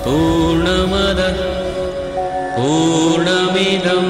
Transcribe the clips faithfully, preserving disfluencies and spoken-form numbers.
पूर्णमदः पूर्णमिदं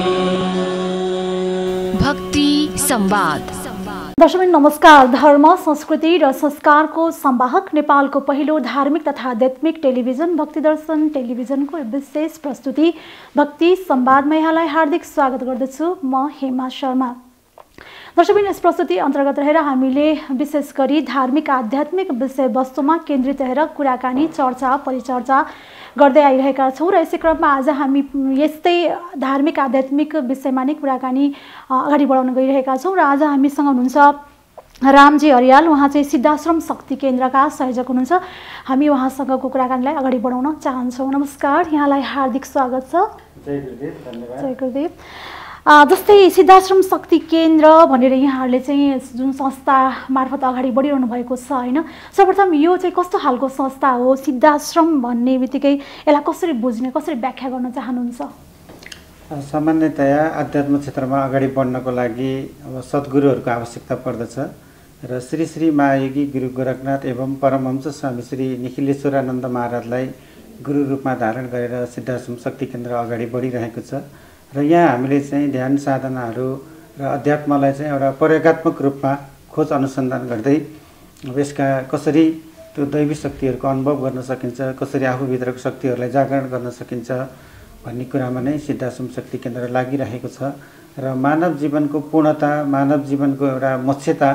भक्ति संवाद। दर्शक नमस्कार। धर्म संस्कृति र संस्कारको संवाहक नेपालको पहिलो धार्मिक तथा आध्यात्मिक टेलिभिजन भक्ति दर्शन टेलिभिजनको विशेष प्रस्तुति भक्ति संवादमा यहाँलाई हार्दिक स्वागत गर्दछु। म हेमा शर्मा। दर्शक यस प्रस्तुति अन्तर्गत रहेर हामीले विशेष गरी धार्मिक आध्यात्मिक विषयवस्तुमा केन्द्रित रहेर कुराकानी चर्चा परिचर्चा गर्दै आइरहेका छौँ र यसै क्रममा आज हामी यस्तै धार्मिक आध्यात्मिक विषयमा नै कुराकानी अगाडि बढाउन गइरहेका छौँ र आज हामीसँग हुनुहुन्छ रामजी अर्याल। उहाँ चाहिँ सिद्धाश्रम शक्ति केन्द्रका संयोजक हुनुहुन्छ। हामी उहाँसँगको कुराकानीलाई अगाडि बढाउन चाहन्छौँ। नमस्कार, यहाँलाई हार्दिक स्वागत छ। जय गुरुदेव। धन्यवाद। जय गुरुदेव। जस्तै सिद्धाश्रम शक्ति केन्द्र भनेर यहाँहरूले चाहिँ जुन संस्था मार्फत अगाडि बढिरहनु भएको छ होइन, सर्वप्रथम यो चाहिँ कस्तो खालको संस्था हो? सिद्धाश्रम भन्ने बित्तिकै यसलाई कसरी बुझ्ने, कसरी व्याख्या गर्न चाहनुहुन्छ? सामान्यतया आध्यात्म क्षेत्रमा अगाडि बढ्नको लागि अब सद्गुरुहरूको आवश्यकता पर्दछ र श्री श्री महायोगी गुरु गोरखनाथ एवं परमहंस स्वामी श्री निखिलेश्वरानन्द महाराजलाई गुरु रूपमा धारण गरेर सिद्धाश्रम शक्ति केन्द्र अगाडि बढिरहेको छ र यहाँ हामीले चाहिँ ध्यान साधनाहरू र अध्यात्मलाई चाहिँ एउटा प्रयोगात्मक रूपमा खोज अनुसन्धान गर्दै अब यसका कसरी त्यो दैवी शक्तिहरूको अनुभव गर्न सकिन्छ, कसरी आफूभित्रको शक्तिहरूलाई जागरण गर्न सकिन्छ भन्ने कुरामा नै सिद्धाश्रम शक्ति केन्द्र लागिरहेको छ र मानव जीवनको पूर्णता, मानव जीवनको एउटा मोक्षता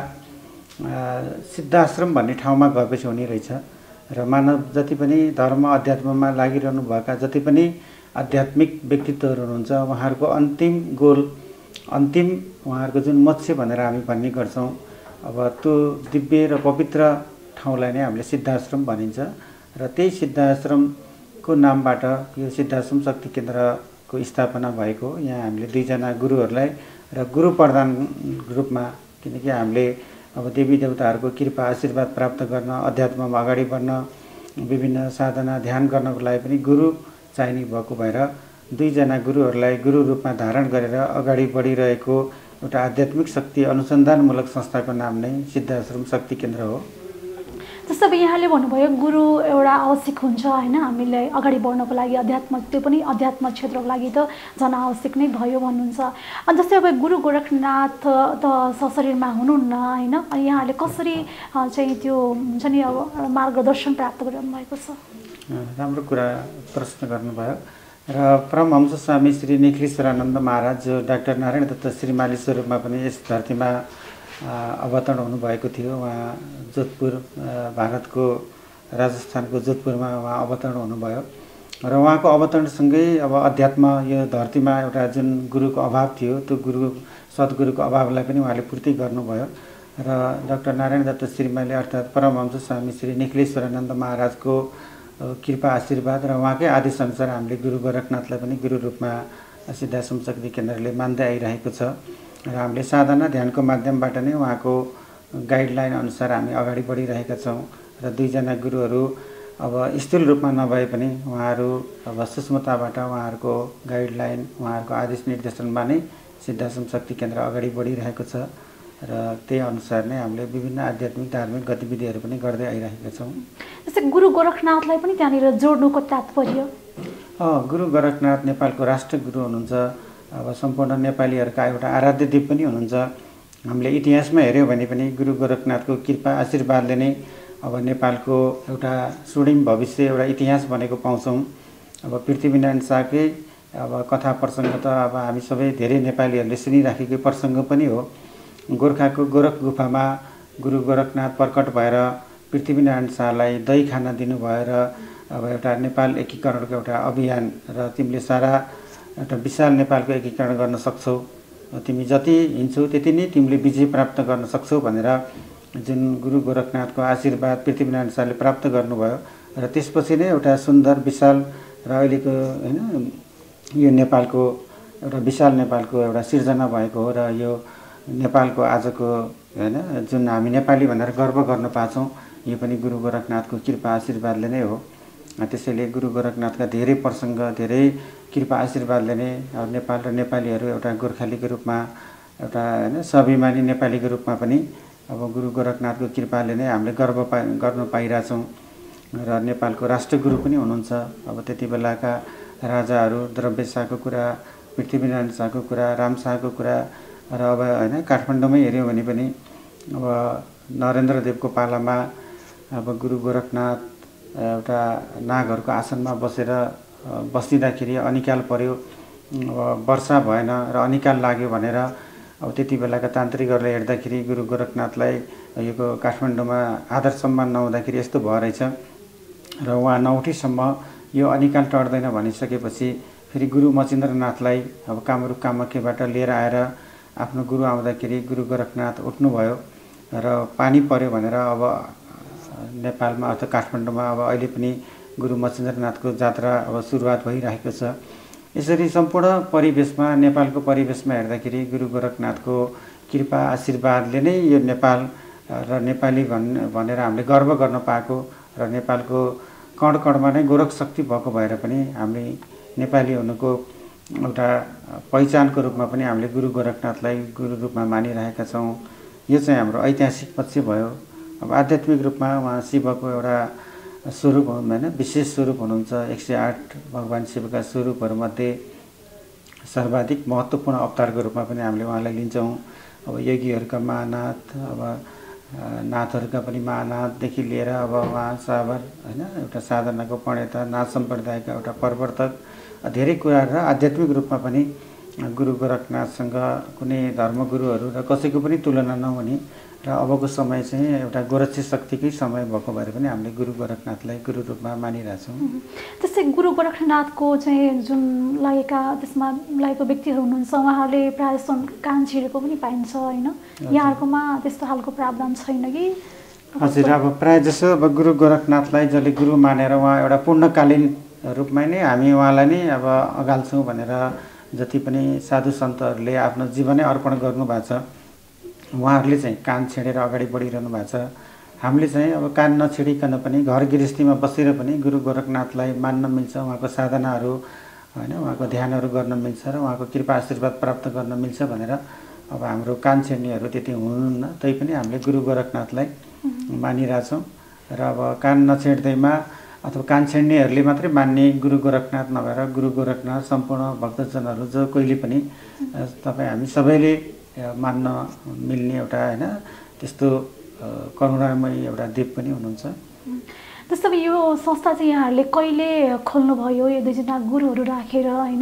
सिद्धाश्रम भन्ने ठाउँमा गएपछि हुने रहेछ र मानव जति पनि धर्म अध्यात्ममा लागिरहनु भएका जति पनि आध्यात्मिक व्यक्तित्वहरू हुनुहुन्छ उहाँहरूको अन्तिम गोल, अन्तिम उहाँहरूको जुन मोक्ष भनेर हामी भन्ने गर्छौँ, अब त्यो दिव्य र पवित्र ठाउँलाई नै हामीले सिद्धाश्रम भनिन्छ र त्यही सिद्धाश्रमको नामबाट यो सिद्धाश्रम शक्ति केन्द्रको स्थापना भएको। यहाँ हामीले दुईजना गुरुहरूलाई र गुरु प्रधान रूपमा, किनकि हामीले अब देवी देवताहरूको कृपा आशीर्वाद प्राप्त गर्न, अध्यात्ममा अगाडि बढ्न, विभिन्न साधना ध्यान गर्नको लागि पनि गुरु चाहिने भएको भएर दुईजना गुरुहरूलाई गुरु रूपमा धारण गरेर अगाडि बढिरहेको एउटा आध्यात्मिक शक्ति अनुसन्धानमूलक संस्थाको नाम नै सिद्धाश्रम शक्ति केन्द्र हो। जस्तो अब यहाँले भन्नुभयो गुरु एउटा आवश्यक हुन्छ होइन, हामीलाई अगाडि बढ्नको लागि अध्यात्म, त्यो पनि अध्यात्म क्षेत्रको लागि त झन् आवश्यक नै भयो भन्नुहुन्छ। अनि जस्तै अब गुरु गोरखनाथ त सशरीरमा हुनुहुन्न होइन, अनि यहाँहरूले कसरी चाहिँ त्यो हुन्छ नि अब मार्गदर्शन प्राप्त गरिरहनु भएको छ? राम्रो कुरा प्रश्न गर्नुभयो र परमहंस स्वामी श्री निखिलेश्वरानन्द महाराज जो डाक्टर नारायण दत्त श्रीमाली स्वरूपमा पनि यस धरतीमा अवतरण हुनुभएको थियो। उहाँ जोधपुर, भारतको राजस्थानको जोधपुरमा उहाँ अवतरण हुनुभयो र उहाँको अवतरणसँगै अब अध्यात्म यो धरतीमा एउटा जुन गुरुको अभाव थियो त्यो गुरु सद्गुरुको अभावलाई पनि उहाँले पूर्ति गर्नुभयो र डाक्टर नारायण दत्त श्रीमाली अर्थात् परमहंस स्वामी श्री निखिलेश्वरानन्द महाराजको कृपा आशीर्वाद र उहाँकै आदेशअनुसार हामीले गुरु गोरखनाथलाई पनि गुरु रूपमा सिद्धाश्रम शक्ति केन्द्रले मान्दै आइरहेको छ र हामीले साधना ध्यानको माध्यमबाट नै उहाँको गाइडलाइन अनुसार हामी अगाडि बढिरहेका छौँ र दुईजना गुरुहरू अब स्थूल रूपमा नभए पनि उहाँहरू अब सूक्ष्मताबाट उहाँहरूको गाइडलाइन, उहाँहरूको आदेश निर्देशनमा नै सिद्धाश्रम शक्ति केन्द्र अगाडि बढिरहेको छ र त्यही अनुसार नै हामीले विभिन्न आध्यात्मिक धार्मिक गतिविधिहरू पनि गर्दै आइरहेका छौँ। जस्तै गुरु गोरखनाथलाई पनि त्यहाँनिर जोड्नुको तात्पर्य? गुरु गोरखनाथ नेपालको राष्ट्र गुरु हुनुहुन्छ। अब सम्पूर्ण नेपालीहरूका एउटा आराध्य देव पनि हुनुहुन्छ। हामीले इतिहासमा हेऱ्यौँ भने पनि गुरु गोरखनाथको कृपा आशीर्वादले नै अब नेपालको एउटा स्वर्णिम भविष्य, एउटा इतिहास बनेको पाउँछौँ। अब पृथ्वीनारायण शाहकै अब कथा प्रसङ्ग त अब हामी सबै धेरै नेपालीहरूले सुनिराखेकै प्रसङ्ग पनि हो। गोर्खाको गोरख गुफामा गुरु गोरखनाथ प्रकट भएर पृथ्वीनारायण शाहलाई दही खान दिनुभयो र अब एउटा नेपाल एकीकरणको एउटा अभियान र तिमीले सारा एउटा विशाल नेपालको एकीकरण गर्न सक्छौ, तिमी जति हिँड्छौ त्यति नै तिमीले विजय प्राप्त गर्न सक्छौ भनेर जुन गुरु गोरखनाथको आशीर्वाद पृथ्वीनारायण शाहले प्राप्त गर्नुभयो र त्यसपछि नै एउटा सुन्दर विशाल र अहिलेको होइन यो नेपालको एउटा विशाल नेपालको एउटा सिर्जना भएको हो र यो नेपालको आजको होइन जुन हामी नेपाली भनेर गर्व गर्न पाछौँ यो पनि गुरु गोरखनाथको कृपा आशीर्वादले नै हो। त्यसैले गुरु गोरखनाथका धेरै प्रसङ्ग, धेरै कृपा आशीर्वादले नै अब नेपाल र नेपालीहरू एउटा गोर्खालीको रूपमा, एउटा होइन स्वाभिमानी नेपालीको रूपमा पनि अब गुरु गोरखनाथको कृपाले नै हामीले गर्व पा गर्न पाइरहेछौँ। र नेपालको राष्ट्रगुरु पनि हुनुहुन्छ। अब त्यति बेलाका राजाहरू द्रव्य शाहको कुरा, पृथ्वीनारायण शाहको कुरा, राम शाहको कुरा र अब होइन काठमाडौँमै हेऱ्यौँ भने पनि अब नरेन्द्रदेवको पालामा अब गुरु गोरखनाथ एउटा नागहरूको आसनमा बसेर बसिदिँदाखेरि अनिकाल पर्यो, अब वर्षा भएन र अनिकाल लाग्यो भनेर अब त्यति बेलाका तान्त्रिकहरूले हेर्दाखेरि गुरु गोरखनाथलाई यो काठमाडौँमा आदर सम्मान नहुँदाखेरि यस्तो भयो रहेछ र उहाँ नौठीसम्म यो अनिकाल टर्दैन भनिसकेपछि फेरि गुरु मचिन्द्रनाथलाई अब कामरूप कामाख्याबाट लिएर आएर आफ्नो गुरु आउँदाखेरि गुरु गोरखनाथ उठ्नुभयो र पानी पर्यो भनेर अब नेपालमा अथवा काठमाडौँमा अब अहिले पनि गुरु मचिन्द्रनाथको जात्रा अब सुरुवात भइरहेको छ। यसरी सम्पूर्ण परिवेशमा नेपालको परिवेशमा हेर्दाखेरि गुरु गोरखनाथको कृपा आशीर्वादले नै यो नेपाल र नेपाली भन् भनेर हामीले गर्व गर्न पाएको र नेपालको कण कणमा नै गोरख शक्ति भएको भएर पनि हामीले नेपाली हुनुको एउटा पहिचानको रूपमा पनि हामीले गुरु गोरखनाथलाई गुरु रूपमा मानिरहेका छौँ। यो चाहिँ हाम्रो ऐतिहासिक पक्ष भयो। अब आध्यात्मिक रूपमा उहाँ शिवको एउटा स्वरूप होइन विशेष स्वरूप हुनुहुन्छ। एक सय आठ भगवान् शिवका स्वरूपहरूमध्ये सर्वाधिक महत्त्वपूर्ण अवतारको रूपमा पनि हामीले उहाँलाई लिन्छौँ। अब योगीहरूका महानाथ, अब नाथहरूका पनि महानाथदेखि लिएर अब उहाँ साबर होइन एउटा साधनाको प्रणेता, नाथ सम्प्रदायका एउटा प्रवर्तक, धेरै कुराहरू र आध्यात्मिक रूपमा पनि गुरु गोरखनाथसँग कुनै धर्मगुरुहरू र कसैको पनि तुलना नहुने र अबको समय चाहिँ एउटा गोरक्षी शक्तिकै समय भएको भएर पनि हामीले गुरु गोरखनाथलाई गुरु रूपमा मानिरहेछौँ। त्यस्तै गुरु गोरखनाथको चाहिँ जुन लागेका त्यसमा लागेको व्यक्तिहरू हुनुहुन्छ उहाँहरूले प्रायः जस्तो कान छिरेको पनि पाइन्छ होइन, यहाँहरूकोमा त्यस्तो खालको प्रावधान छैन कि? हजुर, अब प्रायः जसो अब गुरु गोरखनाथलाई जसले गुरु मानेर उहाँ एउटा पूर्णकालीन रूपमै नै हामी उहाँलाई नै अब अगाल्छौँ भनेर जति पनि साधु सन्तहरूले आफ्नो जीवनै अर्पण गर्नुभएको छ उहाँहरूले चाहिँ कान छेडेर अगाडि बढिरहनु भएको छ। हामीले चाहिँ अब कान नछेडिकन पनि घर गृहस्थीमा बसेर पनि गुरु गोरखनाथलाई मान्न मिल्छ, उहाँको साधनाहरू होइन उहाँको ध्यानहरू गर्न मिल्छ र उहाँको कृपा आशीर्वाद प्राप्त गर्न मिल्छ भनेर अब हाम्रो कान छेड्नेहरू त्यति हुनुहुन्न, तैपनि हामीले गुरु गोरखनाथलाई मानिरहेछौँ। र अब कान नछेड्दैमा अथवा कान छेड्नेहरूले मात्रै मान्ने गुरु गोरखनाथ नभएर गुरु गोरखनाथ सम्पूर्ण भक्तजनहरू जो कहिले पनि तपाईँ हामी सबैले मान्न मिल्ने एउटा होइन त्यस्तो करुणामय एउटा देव पनि हुनुहुन्छ। जस्तो अब यो संस्था चाहिँ यहाँहरूले कहिले खोल्नुभयो यो दुईजना गुरुहरू राखेर होइन,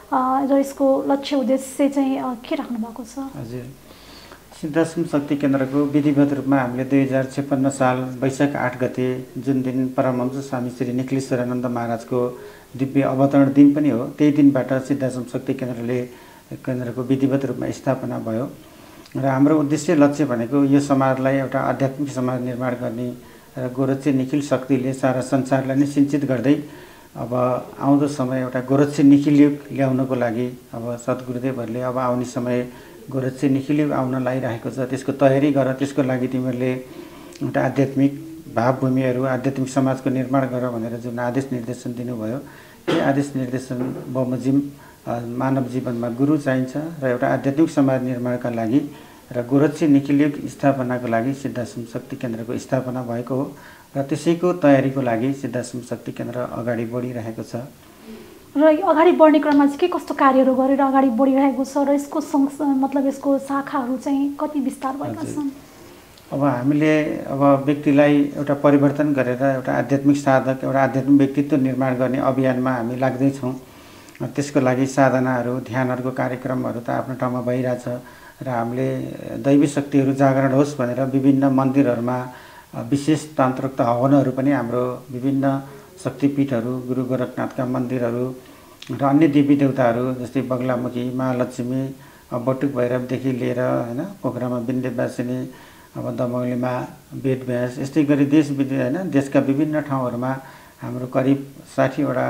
र यसको लक्ष्य उद्देश्य चाहिँ के राख्नु भएको छ? हजुर, सिद्धाश्रम शक्ति केन्द्रको विधिवत रूपमा हामीले दुई हजार छप्पन्न साल वैशाख आठ गते जुन दिन परमहंस स्वामी श्री निखिलेश्वरानन्द महाराजको दिव्य अवतरण दिन पनि हो, त्यही दिनबाट सिद्धाश्रम शक्ति केन्द्रले केन्द्रको विधिवत रूपमा स्थापना भयो र हाम्रो उद्देश्य लक्ष्य भनेको यो समाजलाई एउटा आध्यात्मिक समाज निर्माण गर्ने र गोरक्षी निखिल शक्तिले सारा संसारलाई नै सिञ्चित गर्दै अब आउँदो समय एउटा गोरक्षी निखिल युग ल्याउनको लागि अब सद्गुरुदेवहरूले अब आउने समय गोरक्षी निखिल युग आउन लागिरहेको छ, त्यसको तयारी गर, त्यसको लागि तिमीहरूले एउटा आध्यात्मिक भावभूमिहरू आध्यात्मिक समाजको निर्माण गर भनेर जुन आदेश निर्देशन दिनुभयो, त्यो आदेश निर्देशन बमोजिम मानव जीवनमा गुरु चाहिन्छ र एउटा आध्यात्मिक समाज निर्माणका लागि र गोरक्षी निखिल युग स्थापनाको लागि सिद्धाश्रम शक्ति केन्द्रको स्थापना भएको हो र त्यसैको तयारीको लागि सिद्धाश्रम शक्ति केन्द्र अगाडि बढिरहेको छ। र अगाडि बढ्ने क्रममा चाहिँ के कस्तो कार्यहरू गरेर अगाडि बढिरहेको छ र यसको मतलब यसको शाखाहरू चाहिँ कति विस्तार भएका छन्? अब हामीले अब व्यक्तिलाई एउटा परिवर्तन गरेर एउटा आध्यात्मिक साधक एउटा आध्यात्मिक व्यक्तित्व निर्माण गर्ने अभियानमा हामी लाग्दैछौँ। त्यसको लागि साधनाहरू ध्यानहरूको कार्यक्रमहरू त आफ्नो ठाउँमा भइरहेछ र हामीले दैवी शक्तिहरू जागरण होस् भनेर विभिन्न मन्दिरहरूमा विशेष तान्त्रिक हवनहरू पनि हाम्रो विभिन्न शक्तिपीठहरू गुरु गोरखनाथका मन्दिरहरू र अन्य देवी देवताहरू जस्तै बगलामुखी, महालक्ष्मी, बटुक भैरवदेखि लिएर होइन पोखरामा विन्ध्यवासिनी, अब दमौलीमा वेदव्यास, यस्तै गरी देश विदेश होइन देशका विभिन्न ठाउँहरूमा हाम्रो करिब साठीवटा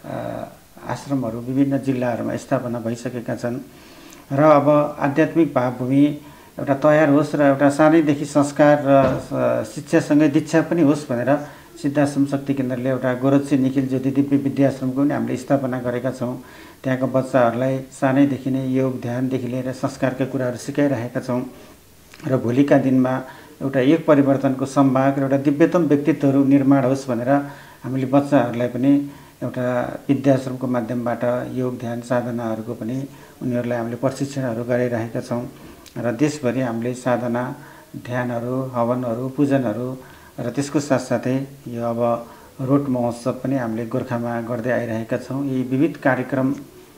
आश्रमहरू विभिन्न जिल्लाहरूमा स्थापना भइसकेका छन् र अब आध्यात्मिक भावभूमि एउटा तयार होस् र एउटा सानैदेखि संस्कार र शिक्षासँगै दीक्षा पनि होस् भनेर सिद्धाश्रम शक्ति केन्द्रले एउटा गोरक्षी निखिल ज्योति दिव्य विद्याश्रमको पनि हामीले स्थापना गरेका छौँ। त्यहाँका बच्चाहरूलाई सानैदेखि नै योग ध्यानदेखि लिएर संस्कारका कुराहरू सिकाइरहेका छौँ र भोलिका दिनमा एउटा एक परिवर्तनको सम्भाग र एउटा दिव्यतम व्यक्तित्वहरू निर्माण होस् भनेर हामीले बच्चाहरूलाई पनि एउटा विद्याश्रमको माध्यमबाट योग ध्यान साधनाहरूको पनि उनीहरूलाई हामीले प्रशिक्षणहरू गराइरहेका छौँ र देशभरि हामीले साधना ध्यानहरू हवनहरू पूजनहरू र त्यसको साथसाथै यो अब रोट महोत्सव पनि हामीले गोर्खामा गर्दै आइरहेका छौँ। यी विविध कार्यक्रम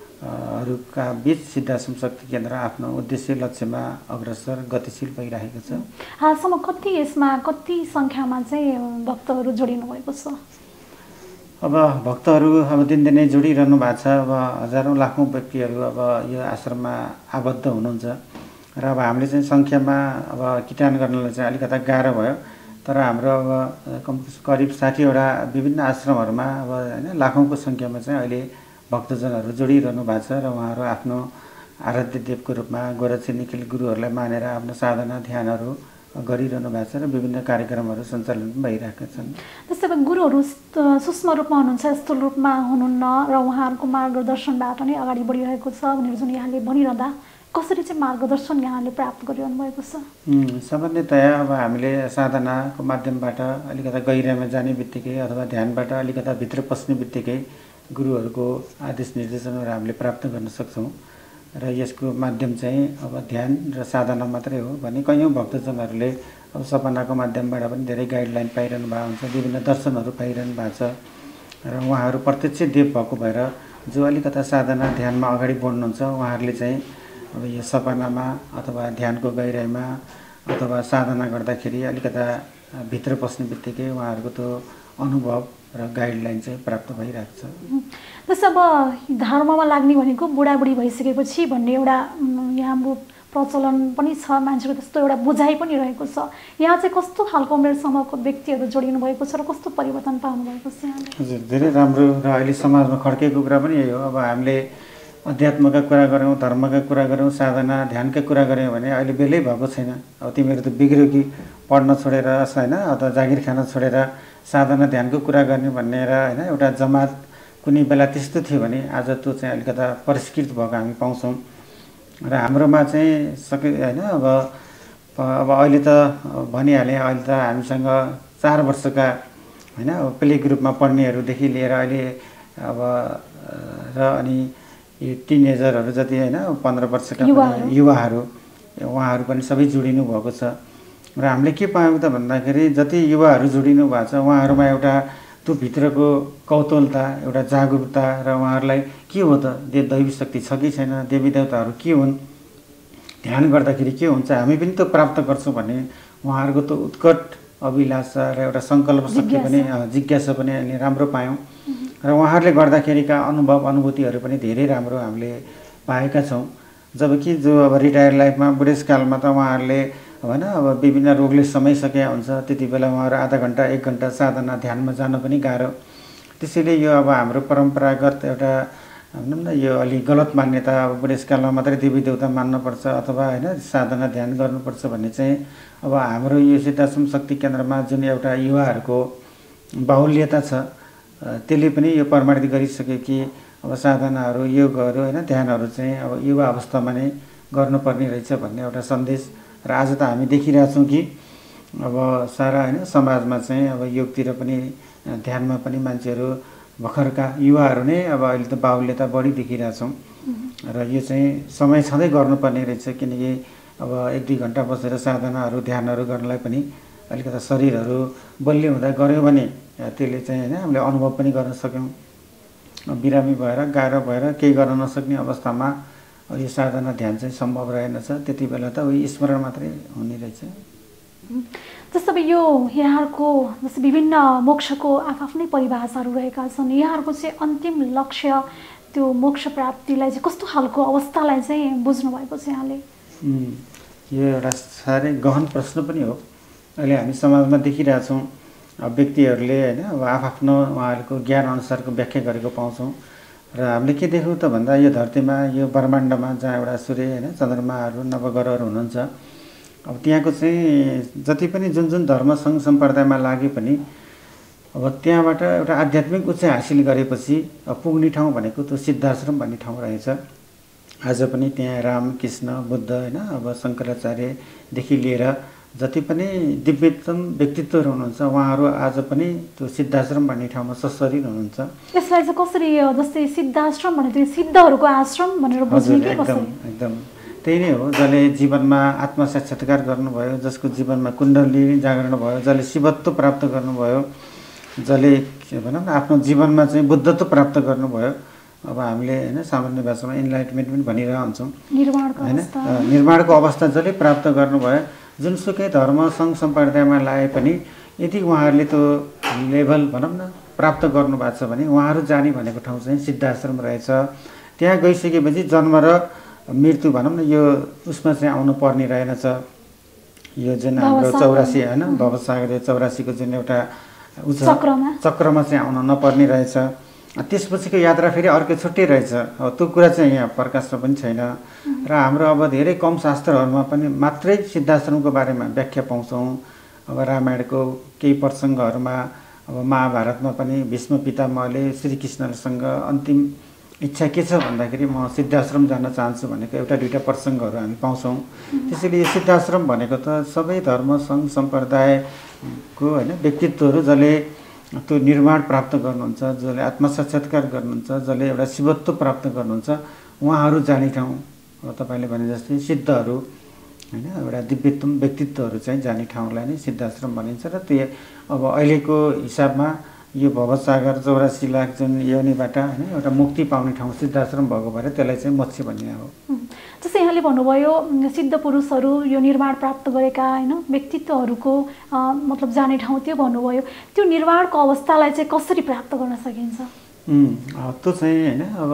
हरूका बीच सिद्धाश्रम शक्ति केन्द्र आफ्नो उद्देश्य लक्ष्यमा अग्रसर गतिशील भइरहेको छ। हालसम्म कति यसमा कति सङ्ख्यामा चाहिँ भक्तहरू जोडिनु भएको छ? अब भक्तहरू अब दिनदिनै जोडिरहनु भएको छ। अब हजारौँ लाखौँ व्यक्तिहरू अब यो आश्रममा आबद्ध हुनुहुन्छ र अब हामीले चाहिँ सङ्ख्यामा अब किटान गर्नलाई चाहिँ अलिकता गाह्रो भयो। तर हाम्रो अब कम करिब साठीवटा विभिन्न आश्रमहरूमा अब होइन लाखौँको सङ्ख्यामा चाहिँ अहिले भक्तजनहरू जोडिरहनु भएको छ र उहाँहरू आफ्नो आराध्य देवको रूपमा गोरक्षी निखिल गुरुहरूलाई मानेर आफ्नो साधना ध्यानहरू गरिरहनु भएको छ र विभिन्न कार्यक्रमहरू सञ्चालन भइरहेका छन्। जस्तै अब गुरुहरू सूक्ष्म रूपमा हुनुहुन्छ, स्थूल रूपमा हुनुहुन्न र उहाँहरूको मार्गदर्शनबाट नै अगाडि बढिरहेको छ भनेर जुन यहाँले भनिरहँदा कसरी चाहिँ मार्गदर्शन यहाँले प्राप्त गरिरहनु भएको छ? सामान्यतया अब हामीले साधनाको माध्यमबाट अलिकता गहिराइमा जाने बित्तिकै अथवा ध्यानबाट अलिकता भित्र पस्ने बित्तिकै गुरुहरूको आदेश निर्देशनहरू हामीले प्राप्त गर्न सक्छौँ र यसको माध्यम चाहिँ अब ध्यान र साधना मात्रै हो भने कैयौँ भक्तजनहरूले अब सपनाको माध्यमबाट पनि धेरै गाइडलाइन पाइरहनु भएको हुन्छ, विभिन्न दर्शनहरू पाइरहनु भएको छ र उहाँहरू प्रत्यक्ष देव भएको भएर जो अलिकता साधना ध्यानमा अगाडि बढ्नुहुन्छ उहाँहरूले चाहिँ अब यो सपनामा अथवा ध्यानको गहिराइमा अथवा साधना गर्दाखेरि अलिकता भित्र पस्ने बित्तिकै उहाँहरूको त्यो अनुभव र गाइडलाइन चाहिँ प्राप्त भइरहेको छ। जस्तो अब धर्ममा लाग्ने भनेको बुढाबुढी भइसकेपछि भन्ने एउटा यहाँ हाम्रो प्रचलन पनि छ, मान्छेको त्यस्तो एउटा बुझाइ पनि रहेको छ। यहाँ चाहिँ कस्तो खालको उमेर समूहको व्यक्तिहरू जोडिनु भएको छ र कस्तो परिवर्तन पाउनु भएको छ यहाँले? हजुर, धेरै राम्रो र अहिले समाजमा खड्केको कुरा पनि यही हो। अब हामीले अध्यात्मका कुरा गऱ्यौँ, धर्मका कुरा गऱ्यौँ, साधना ध्यानका कुरा गऱ्यौँ भने अहिले बेलै भएको छैन। अब तिमीहरू त बिग्र्यो कि पढ्न छोडेर होइन अथवा जागिर खान छोडेर साधना ध्यानको कुरा गर्ने भनेर होइन एउटा जमात कुनै बेला त्यस्तो थियो भने आज त्यो चाहिँ अलिकता परिष्कृत भएको हामी पाउँछौँ र हाम्रोमा चाहिँ सके होइन। अब अब अहिले त भनिहालेँ, अहिले त हामीसँग चार वर्षका होइन अब प्ले ग्रुपमा पढ्नेहरूदेखि लिएर अहिले अब र अनि यो टिनेजरहरू जति होइन पन्ध्र वर्षका युवाहरू उहाँहरू पनि सबै जोडिनु भएको छ र हामीले के पायौँ त भन्दाखेरि जति युवाहरू जोडिनु भएको छ उहाँहरूमा एउटा त्यो भित्रको कौतूहलता एउटा जागरुकता र उहाँहरूलाई के हो त दे दैवी शक्ति छ कि छैन, देवी देवताहरू के हुन्, ध्यान गर्दाखेरि के हुन्छ, हामी पनि त प्राप्त गर्छौँ भन्ने उहाँहरूको त्यो उत्कट अभिलाषा र एउटा सङ्कल्प शक्ति पनि जिज्ञासा पनि अहिले राम्रो पायौँ र उहाँहरूले गर्दाखेरिका अनुभव अनुभूतिहरू पनि धेरै राम्रो हामीले पाएका छौँ। जबकि जो अब रिटायर लाइफमा बुढेसकालमा त उहाँहरूले होइन अब विभिन्न रोगले समाइसकेका हुन्छ, त्यति बेला उहाँहरू आधा घन्टा एक घन्टा साधना ध्यानमा जान पनि गाह्रो। त्यसैले यो अब हाम्रो परम्परागत एउटा भनौँ न यो अलि गलत मान्यता अब बुढेसकालमा मात्रै देवी देवता मान्नुपर्छ अथवा होइन साधना ध्यान गर्नुपर्छ भन्ने चाहिँ अब हाम्रो यो सिद्धाश्रम शक्ति केन्द्रमा जुन एउटा युवाहरूको बाहुल्यता छ त्यसले पनि यो प्रमाणित गरिसक्यो कि अब साधनाहरू योगहरू होइन ध्यानहरू चाहिँ अब युवा अवस्थामा नै गर्नुपर्ने रहेछ भन्ने एउटा सन्देश र आज त हामी देखिरहेछौँ कि अब सारा होइन समाजमा चाहिँ अब योगतिर पनि ध्यानमा पनि मान्छेहरू भर्खरका युवाहरू नै अब अहिले त बाहुल्यता बढी देखिरहेछौँ र यो चाहिँ समय छँदै गर्नुपर्ने रहेछ। किनकि अब एक दुई घन्टा बसेर साधनाहरू ध्यानहरू गर्नलाई पनि अलिकता शरीरहरू बलियो हुँदा गऱ्यौँ भने त्यसले चाहिँ होइन हामीले अनुभव पनि गर्न सक्यौँ। बिरामी भएर गाह्रो भएर केही गर्न नसक्ने अवस्थामा यो साधना ध्यान चाहिँ सम्भव रहेनछ, त्यति बेला त उयो स्मरण मात्रै हुने रहेछ। जस्तो अब यो यहाँहरूको जस्तो विभिन्न मोक्षको आफ्नै परिभाषाहरू रहेका छन्, यहाँहरूको चाहिँ अन्तिम लक्ष्य त्यो मोक्ष प्राप्तिलाई चाहिँ कस्तो खालको अवस्थालाई चाहिँ बुझ्नु भएको छ यहाँले? यो एउटा साह्रै गहन प्रश्न पनि हो। अहिले हामी समाजमा देखिरहेछौँ व्यक्तिहरूले होइन अब आफ्नो उहाँहरूको ज्ञान अनुसारको व्याख्या गरेको पाउँछौँ र हामीले के देख्यौँ त भन्दा यो धरतीमा यो ब्रह्माण्डमा जहाँ एउटा सूर्य होइन चन्द्रमाहरू नवग्रहहरू हुनुहुन्छ, अब त्यहाँको चाहिँ जति पनि जुन जुन धर्म सङ्घ सम्प्रदायमा लागे पनि अब त्यहाँबाट एउटा आध्यात्मिक उच्चाइ हासिल गरेपछि पुग्ने ठाउँ भनेको त्यो सिद्धाश्रम भन्ने ठाउँ रहेछ। आज पनि त्यहाँ राम कृष्ण बुद्ध होइन अब शङ्कराचार्यदेखि लिएर जति पनि दिव्यतम व्यक्तित्वहरू हुनुहुन्छ उहाँहरू आज पनि त्यो सिद्धाश्रम भन्ने ठाउँमा सशरीर हुनुहुन्छ। यसलाई चाहिँ कसरी जस्तै सिद्धाश्रम भने त्यो सिद्धहरूको आश्रम भनेर बुझ्ने के कसरी? एकदम त्यही नै हो। जसले जीवनमा आत्मसाक्षात्कार गर्नुभयो, जसको जीवनमा कुण्डली जागरण भयो, जसले शिवत्व प्राप्त गर्नुभयो, जसले के भनौँ न आफ्नो जीवनमा चाहिँ बुद्धत्व प्राप्त गर्नुभयो। अब हामीले होइन सामान्य भाषामा इन्लाइटमेन्ट पनि भनिरहेको हुन्छौँ होइन, निर्माणको अवस्था जसले प्राप्त गर्नुभयो, जुनसुकै धर्म सङ्घ सम्प्रदायमा लाए पनि यदि उहाँहरूले त्यो लेभल भनौँ न प्राप्त गर्नुभएको छ भने उहाँहरू जाने भनेको ठाउँ चाहिँ सिद्धाश्रम रहेछ। त्यहाँ गइसकेपछि जन्म र मृत्यु भनौँ न यो उसमा चाहिँ आउनु पर्ने रहेनछ। यो जुन हाम्रो चौरासी होइन भवसागर चौरासीको जुन एउटा उ चक्रमा चाहिँ आउन नपर्ने रहेछ। त्यसपछिको यात्रा फेरि अर्कै छुट्टै रहेछ। अब त्यो कुरा चाहिँ यहाँ प्रकाशमा पनि छैन र हाम्रो अब धेरै कम शास्त्रहरूमा पनि मात्रै सिद्धाश्रमको बारेमा व्याख्या पाउँछौँ। अब रामायणको केही प्रसङ्गहरूमा, अब महाभारतमा पनि भीष्म पितामहले श्रीकृष्णसँग अन्तिम इच्छा के छ भन्दाखेरि म सिद्धाश्रम जान चाहन्छु भनेको एउटा दुईवटा प्रसङ्गहरू हामी पाउँछौँ। त्यसैले यो सिद्धाश्रम भनेको त सबै धर्म सङ्घ सम्प्रदायको होइन व्यक्तित्वहरू जसले त्यो निर्माण प्राप्त गर्नुहुन्छ, जसले आत्मसाक्षात्कार गर्नुहुन्छ, जसले एउटा शिवत्व प्राप्त गर्नुहुन्छ उहाँहरू जाने ठाउँ। अब तपाईँले भने जस्तै सिद्धहरू होइन एउटा दिव्यतम व्यक्तित्वहरू चाहिँ जाने ठाउँलाई नै सिद्धाश्रम भनिन्छ। र त्यो अब अहिलेको हिसाबमा यो भवसागर चौरासी लाख जुन योनिबाट होइन एउटा मुक्ति पाउने ठाउँ सिद्धाश्रम भएको भएर त्यसलाई चाहिँ मोक्ष भन्ने हो। जस्तै यहाँले भन्नुभयो सिद्ध पुरुषहरू यो निर्माण प्राप्त गरेका होइन व्यक्तित्वहरूको मतलब जाने ठाउँ त्यो भन्नुभयो। त्यो निर्माणको अवस्थालाई चाहिँ कसरी प्राप्त गर्न सकिन्छ? त्यो चाहिँ होइन अब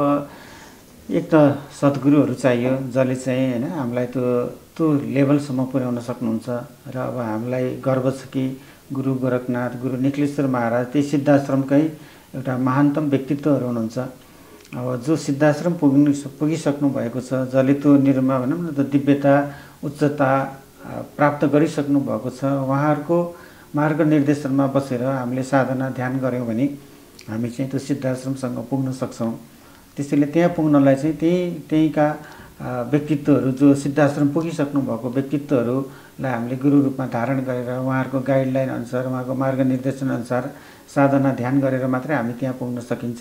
एक त सद्गुरुहरू चाहियो जसले चाहिँ होइन हामीलाई त्यो त्यो लेभलसम्म पुर्याउन सक्नुहुन्छ। र अब हामीलाई गर्व छ कि गुरु गोरखनाथ, गुरु निखिलेश्वर महाराज त्यही सिद्धाश्रमकै एउटा महानतम व्यक्तित्वहरू हुनुहुन्छ। अब जो सिद्धाश्रम पुग्नु पुगिसक्नु भएको छ, जसले त्यो निर्माण भनौँ न त्यो दिव्यता उच्चता प्राप्त गरिसक्नु भएको छ, उहाँहरूको मार्ग निर्देशनमा बसेर हामीले साधना ध्यान गऱ्यौँ भने हामी चाहिँ त्यो सिद्धाश्रमसँग पुग्न सक्छौँ। त्यसैले त्यहाँ पुग्नलाई चाहिँ त्यही त्यहीँका व्यक्तित्वहरू जो सिद्धाश्रम पुगिसक्नु भएको व्यक्तित्वहरूलाई हामीले गुरु रूपमा धारण गरेर उहाँहरूको गाइडलाइन अनुसार उहाँको मार्ग निर्देशन अनुसार साधना ध्यान गरेर मात्रै हामी त्यहाँ पुग्न सकिन्छ।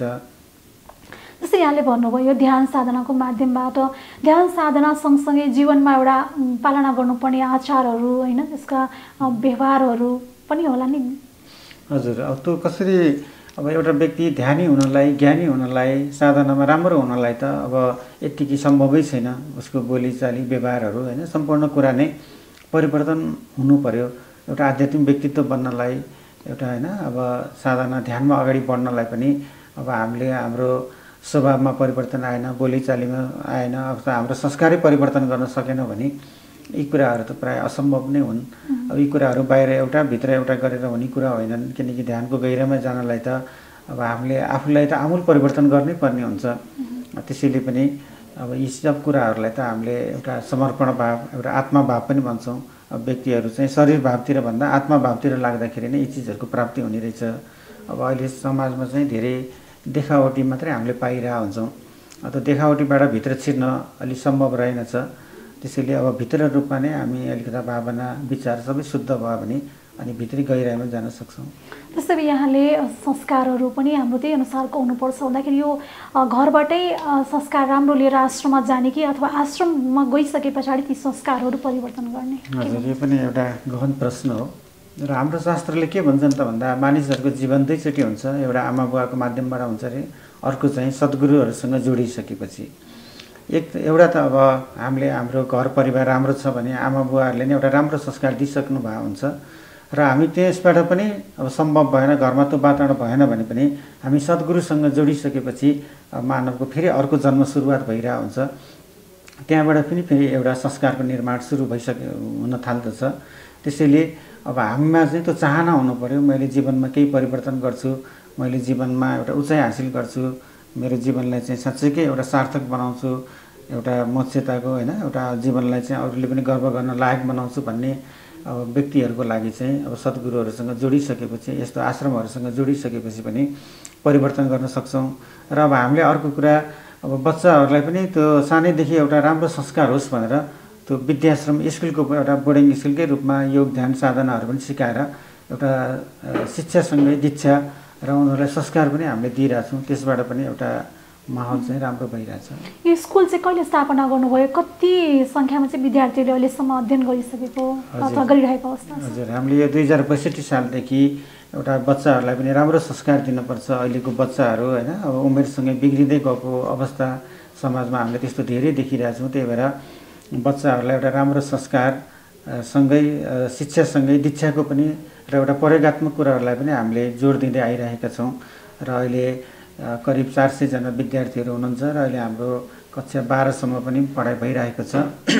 जस्तै यहाँले भन्नुभयो ध्यान साधनाको माध्यमबाट ध्यान साधना सँगसँगै जीवनमा एउटा पालना गर्नुपर्ने आचारहरू होइन त्यसका व्यवहारहरू पनि होला नि। हजुर, अब त्यो कसरी अब एउटा व्यक्ति ध्यानी हुनलाई ज्ञानी हुनलाई साधनामा राम्रो हुनलाई त अब यतिकै सम्भवै छैन। उसको बोलीचाली व्यवहारहरू होइन सम्पूर्ण कुरा नै परिवर्तन हुनु पर्यो। एउटा आध्यात्मिक व्यक्तित्व बन्नलाई एउटा होइन अब साधना ध्यानमा अगाडि बढ्नलाई पनि अब हामीले हाम्रो स्वभावमा परिवर्तन आएन, बोलीचालीमा आएन, अब हाम्रो संस्कारै परिवर्तन गर्न सकेन भने यी कुराहरू त प्रायः असम्भव नै हुन्। अब यी कुराहरू बाहिर एउटा भित्र एउटा गरेर हुने कुरा होइनन्। किनकि ध्यानको गहिरामा जानलाई त अब हामीले आफूलाई त आमूल परिवर्तन गर्नै पर्ने हुन्छ। त्यसैले पनि अब यी सब कुराहरूलाई त हामीले एउटा समर्पण भाव एउटा आत्माभाव पनि भन्छौँ। अब व्यक्तिहरू चाहिँ शरीर भावतिर भन्दा आत्माभावतिर लाग्दाखेरि नै यी चिजहरूको प्राप्ति हुने रहेछ। अब अहिले समाजमा चाहिँ धेरै देखावटी मात्रै हामीले पाइरहेको हुन्छौँ। त्यो देखावटीबाट भित्र छिर्न अलि सम्भव रहेनछ। त्यसैले अब भित्र रूपमा नै हामी अलिकता भावना विचार सबै शुद्ध भयो भने अनि भित्री गहिराइमा जान सक्छौँ। जस्तै यहाँले संस्कारहरू पनि हाम्रो त्यही अनुसारको हुनुपर्छ भन्दाखेरि यो घरबाटै संस्कार राम्रो लिएर आश्रममा जाने कि अथवा आश्रममा गइसके पछाडि ती संस्कारहरू परिवर्तन गर्ने? हजुर, यो पनि एउटा गहन प्रश्न हो। र हाम्रो शास्त्रले के भन्छन् त भन्दा मानिसहरूको जीवन दुईचोटि हुन्छ। एउटा आमा बुवाको माध्यमबाट हुन्छ अरे, अर्को चाहिँ सद्गुरुहरूसँग जोडिसकेपछि। एक एउटा त अब हामीले हाम्रो घर परिवार राम्रो छ भने आमा बुवाहरूले नै एउटा राम्रो संस्कार दिइसक्नु भएको हुन्छ र हामी त्यसबाट पनि अब सम्भव भएन, घरमा त्यो वातावरण भएन भने पनि हामी सद्गुरुसँग जोडिसकेपछि मानवको फेरि अर्को जन्म सुरुवात भइरहेको हुन्छ। त्यहाँबाट पनि फेरि एउटा संस्कारको निर्माण सुरु भइसके हुन थाल्दछ। त्यसैले अब हामीमा चाहिँ त्यो चाहना हुनु पर्यो, मैले जीवनमा केही परिवर्तन गर्छु, मैले जीवनमा एउटा उचाइ हासिल गर्छु, मेरो जीवनलाई चाहिँ साँच्चैकै एउटा सार्थक बनाउँछु, एउटा मोक्षताको होइन एउटा जीवनलाई चाहिँ अरूले पनि गर्व गर्न लायक बनाउँछु भन्ने अब व्यक्तिहरूको लागि चाहिँ अब सद्गुरुहरूसँग जोडिसकेपछि यस्तो आश्रमहरूसँग जोडिसकेपछि पनि परिवर्तन गर्न सक्छौँ। र अब हामीले अर्को कुरा अब बच्चाहरूलाई पनि त्यो सानैदेखि एउटा राम्रो संस्कार होस् भनेर त्यो वृद्धाश्रम स्कुलको एउटा बोर्डिङ स्कुलकै रूपमा योग ध्यान साधनाहरू पनि सिकाएर एउटा शिक्षासँगै दीक्षा र उनीहरूलाई संस्कार पनि हामीले दिइरहेछौँ। त्यसबाट पनि एउटा माहौल चाहिँ राम्रो भइरहेछ। यो स्कुल चाहिँ कहिले स्थापना गर्नुभयो? कति सङ्ख्यामा चाहिँ विद्यार्थीहरूले अहिलेसम्म अध्ययन गरिसकेको अथवा गरिरहेको अवस्था? हजुर, हामीले यो दुई हजार पैँसठी सालदेखि एउटा बच्चाहरूलाई पनि राम्रो संस्कार दिनुपर्छ। अहिलेको बच्चाहरू होइन अब उमेरसँगै बिग्रिँदै गएको अवस्था समाजमा हामीले त्यस्तो धेरै देखिरहेछौँ। त्यही भएर बच्चाहरूलाई एउटा राम्रो संस्कार सँगै शिक्षासँगै दीक्षाको पनि र एउटा प्रयोगात्मक कुराहरूलाई पनि हामीले जोड दिँदै आइरहेका छौँ। र अहिले करिब चार सयजना विद्यार्थीहरू हुनुहुन्छ र अहिले हाम्रो कक्षा बाह्रसम्म पनि पढाइ भइरहेको छ।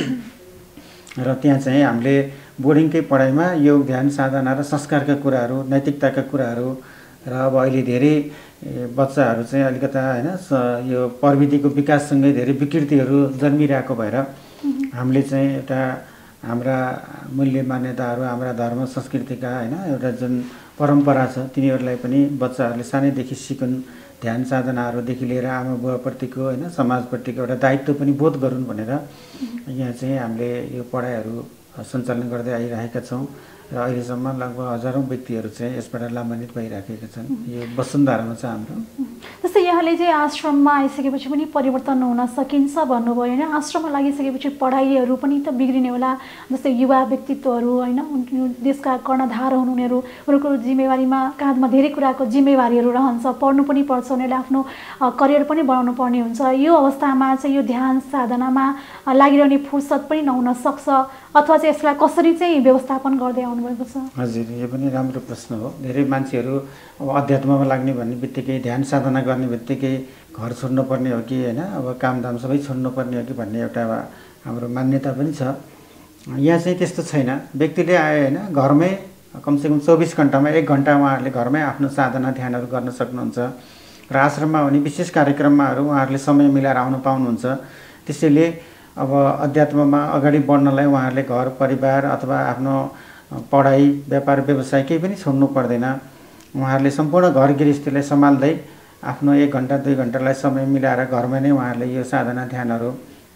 र त्यहाँ चाहिँ हामीले बोर्डिङकै पढाइमा योग ध्यान साधना र संस्कारका कुराहरू, नैतिकताका कुराहरू र अब अहिले धेरै बच्चाहरू चाहिँ अलिकता होइन यो प्रविधिको विकाससँगै धेरै विकृतिहरू जन्मिरहेको भएर हामीले चाहिँ एउटा हाम्रा मूल्य मान्यताहरू, हाम्रा धर्म संस्कृतिका होइन एउटा जुन परम्परा छ तिनीहरूलाई पनि बच्चाहरूले सानैदेखि सिकुन्। ध्यान साधनाहरूदेखि लिएर आमा बुवाप्रतिको होइन समाजप्रतिको एउटा दायित्व पनि बोध गरून् भनेर यहाँ चाहिँ हामीले यो पढाइहरू सञ्चालन गर्दै आइरहेका छौँ। र अहिलेसम्म लगभग हजारौँ व्यक्तिहरू चाहिँ यसबाट लाभान्वित भइराखेका छन्। यो वसुन्धरामा छ हाम्रो। जस्तै यहाँले चाहिँ आश्रममा आइसकेपछि पनि परिवर्तन हुन सकिन्छ भन्नुभयो होइन? आश्रममा लागिसकेपछि पढाइहरू पनि त बिग्रिने होला। जस्तै युवा व्यक्तित्वहरू होइन देशका कर्णधार हुन् उनीहरू, उनीहरूको जिम्मेवारीमा काँधमा धेरै कुराको जिम्मेवारीहरू रहन्छ। पढ्नु पनि पर्छ, उनीहरूले आफ्नो करियर पनि बनाउनु पर्ने हुन्छ। यो अवस्थामा चाहिँ यो ध्यान साधनामा लागिरहने फुर्सद पनि नहुन सक्छ अथवा चाहिँ यसलाई कसरी चाहिँ व्यवस्थापन गर्दै आउनुभएको छ? हजुर, यो पनि राम्रो प्रश्न हो। धेरै मान्छेहरू अब अध्यात्ममा लाग्ने भन्ने बित्तिकै, ध्यान साधना गर्ने बित्तिकै घर छोड्नुपर्ने हो कि होइन अब कामदाम सबै छोड्नुपर्ने हो कि भन्ने एउटा हाम्रो मान्यता पनि छ। यहाँ चाहिँ त्यस्तो छैन। व्यक्तिले आए होइन घरमै कमसेकम चौबिस घन्टामा एक घन्टा उहाँहरूले घरमै आफ्नो साधना ध्यानहरू गर्न सक्नुहुन्छ। र आश्रममा भने विशेष कार्यक्रममाहरू उहाँहरूले समय मिलाएर आउनु पाउनुहुन्छ। त्यसैले अब अध्यात्ममा अगाडि बढ्नलाई उहाँहरूले घर परिवार अथवा आफ्नो पढाइ व्यापार व्यवसाय केही पनि छोड्नु पर्दैन। उहाँहरूले सम्पूर्ण घर गृहस्थीलाई सम्हाल्दै आफ्नो एक घन्टा दुई घन्टालाई समय मिलाएर घरमा नै उहाँहरूले यो साधना ध्यानहरू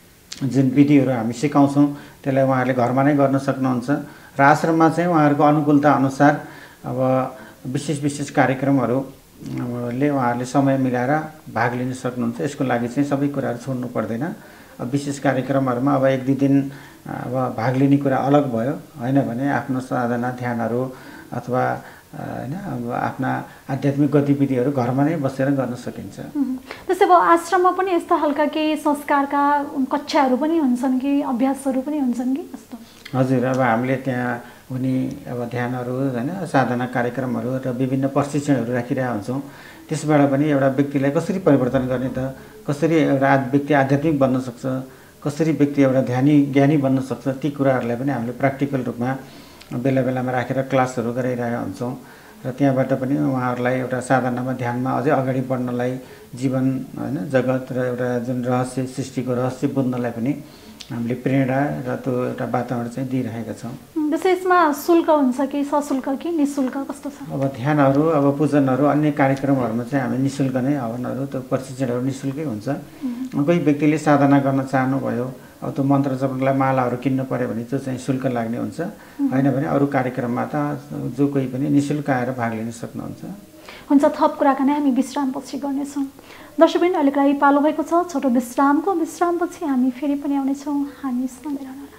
जुन विधिहरू हामी सिकाउँछौँ त्यसलाई उहाँहरूले घरमा नै गर्न सक्नुहुन्छ। र आश्रममा चाहिँ उहाँहरूको अनुकूलता अनुसार अब विशेष विशेष कार्यक्रमहरूले उहाँहरूले समय मिलाएर भाग लिन सक्नुहुन्छ। यसको लागि चाहिँ सबै कुराहरू छोड्नु पर्दैन। अब विशेष कार्यक्रमहरूमा अब एक दुई दिन अब भाग लिने कुरा अलग भयो, होइन भने आफ्नो साधना ध्यानहरू अथवा होइन अब आफ्ना आध्यात्मिक गतिविधिहरू घरमा नै बसेर गर्न सकिन्छ। जस्तै अब आश्रममा पनि यस्ता हल्का केही संस्कारका कक्षाहरू पनि हुन्छन् कि अभ्यासहरू पनि हुन्छन् कि जस्तो? हजुर, अब हामीले त्यहाँ हुने अब ध्यानहरू होइन साधना कार्यक्रमहरू र विभिन्न प्रशिक्षणहरू राखिरहेका हुन्छौँ। त्यसबाट पनि एउटा व्यक्तिलाई कसरी परिवर्तन गर्ने त, कसरी एउटा व्यक्ति आध्यात्मिक बन्न सक्छ, कसरी व्यक्ति एउटा ध्यानी ज्ञानी बन्न सक्छ, ती कुराहरूलाई पनि हामीले प्र्याक्टिकल रूपमा बेला बेलामा राखेर क्लासहरू गराइरहेका हुन्छौँ। र त्यहाँबाट पनि उहाँहरूलाई एउटा साधनामा ध्यानमा अझै अगाडि बढ्नलाई, जीवन होइन जगत र एउटा जुन रहस्य सृष्टिको रहस्य बुझ्नलाई पनि हामीले प्रेरणा र त्यो एउटा वातावरण चाहिँ दिइरहेका छौँ। जस्तै यसमा शुल्क हुन्छ कि सशुल्क कि निःशुल्क कस्तो छ? अब ध्यानहरू अब पूजनहरू अन्य कार्यक्रमहरूमा चाहिँ हामी निःशुल्क नै हवनहरू त्यो प्रशिक्षणहरू निःशुल्कै हुन्छ। कोही व्यक्तिले साधना गर्न चाहनुभयो अब त्यो मन्त्र जपलाई मालाहरू किन्नु पऱ्यो भने त्यो चाहिँ शुल्क लाग्ने हुन्छ, होइन भने अरू कार्यक्रममा त जो कोही पनि निःशुल्क आएर भाग लिन सक्नुहुन्छ। हुन्छ, थप कुराकानी हामी विश्रामपछि गर्नेछौँ। दर्शकवृन्द, अलिक लागि पालो भएको छ छोटो विश्रामको। विश्रामपछि हामी फेरि पनि आउनेछौँ। हामी सँगै रहनुहोला।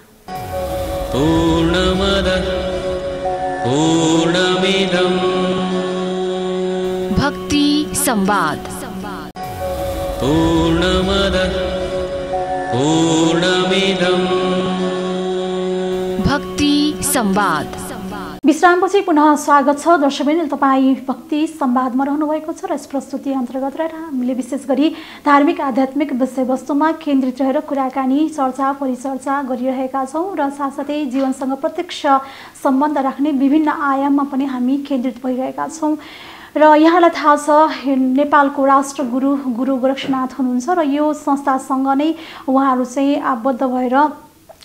पूर्णमदः पूर्णमिदं भक्ति संवाद पूर्णमदः पूर्णमिदं भक्ति संवाद। विश्रामपछि पुनः स्वागत छ। दर्शकवृन्द, तपाईँ भक्ति संवादमा रहनुभएको छ र यस प्रस्तुति अन्तर्गत रहेर हामीले विशेष गरी धार्मिक आध्यात्मिक विषयवस्तुमा केन्द्रित रहेर कुराकानी चर्चा परिचर्चा गरिरहेका छौँ र साथसाथै जीवनसँग प्रत्यक्ष सम्बन्ध राख्ने विभिन्न आयाममा पनि हामी केन्द्रित भइरहेका छौँ। र यहाँलाई थाहा छ नेपालको राष्ट्रगुरु गुरु गोरक्षनाथ हुनुहुन्छ र यो संस्थासँग नै उहाँहरू चाहिँ आबद्ध भएर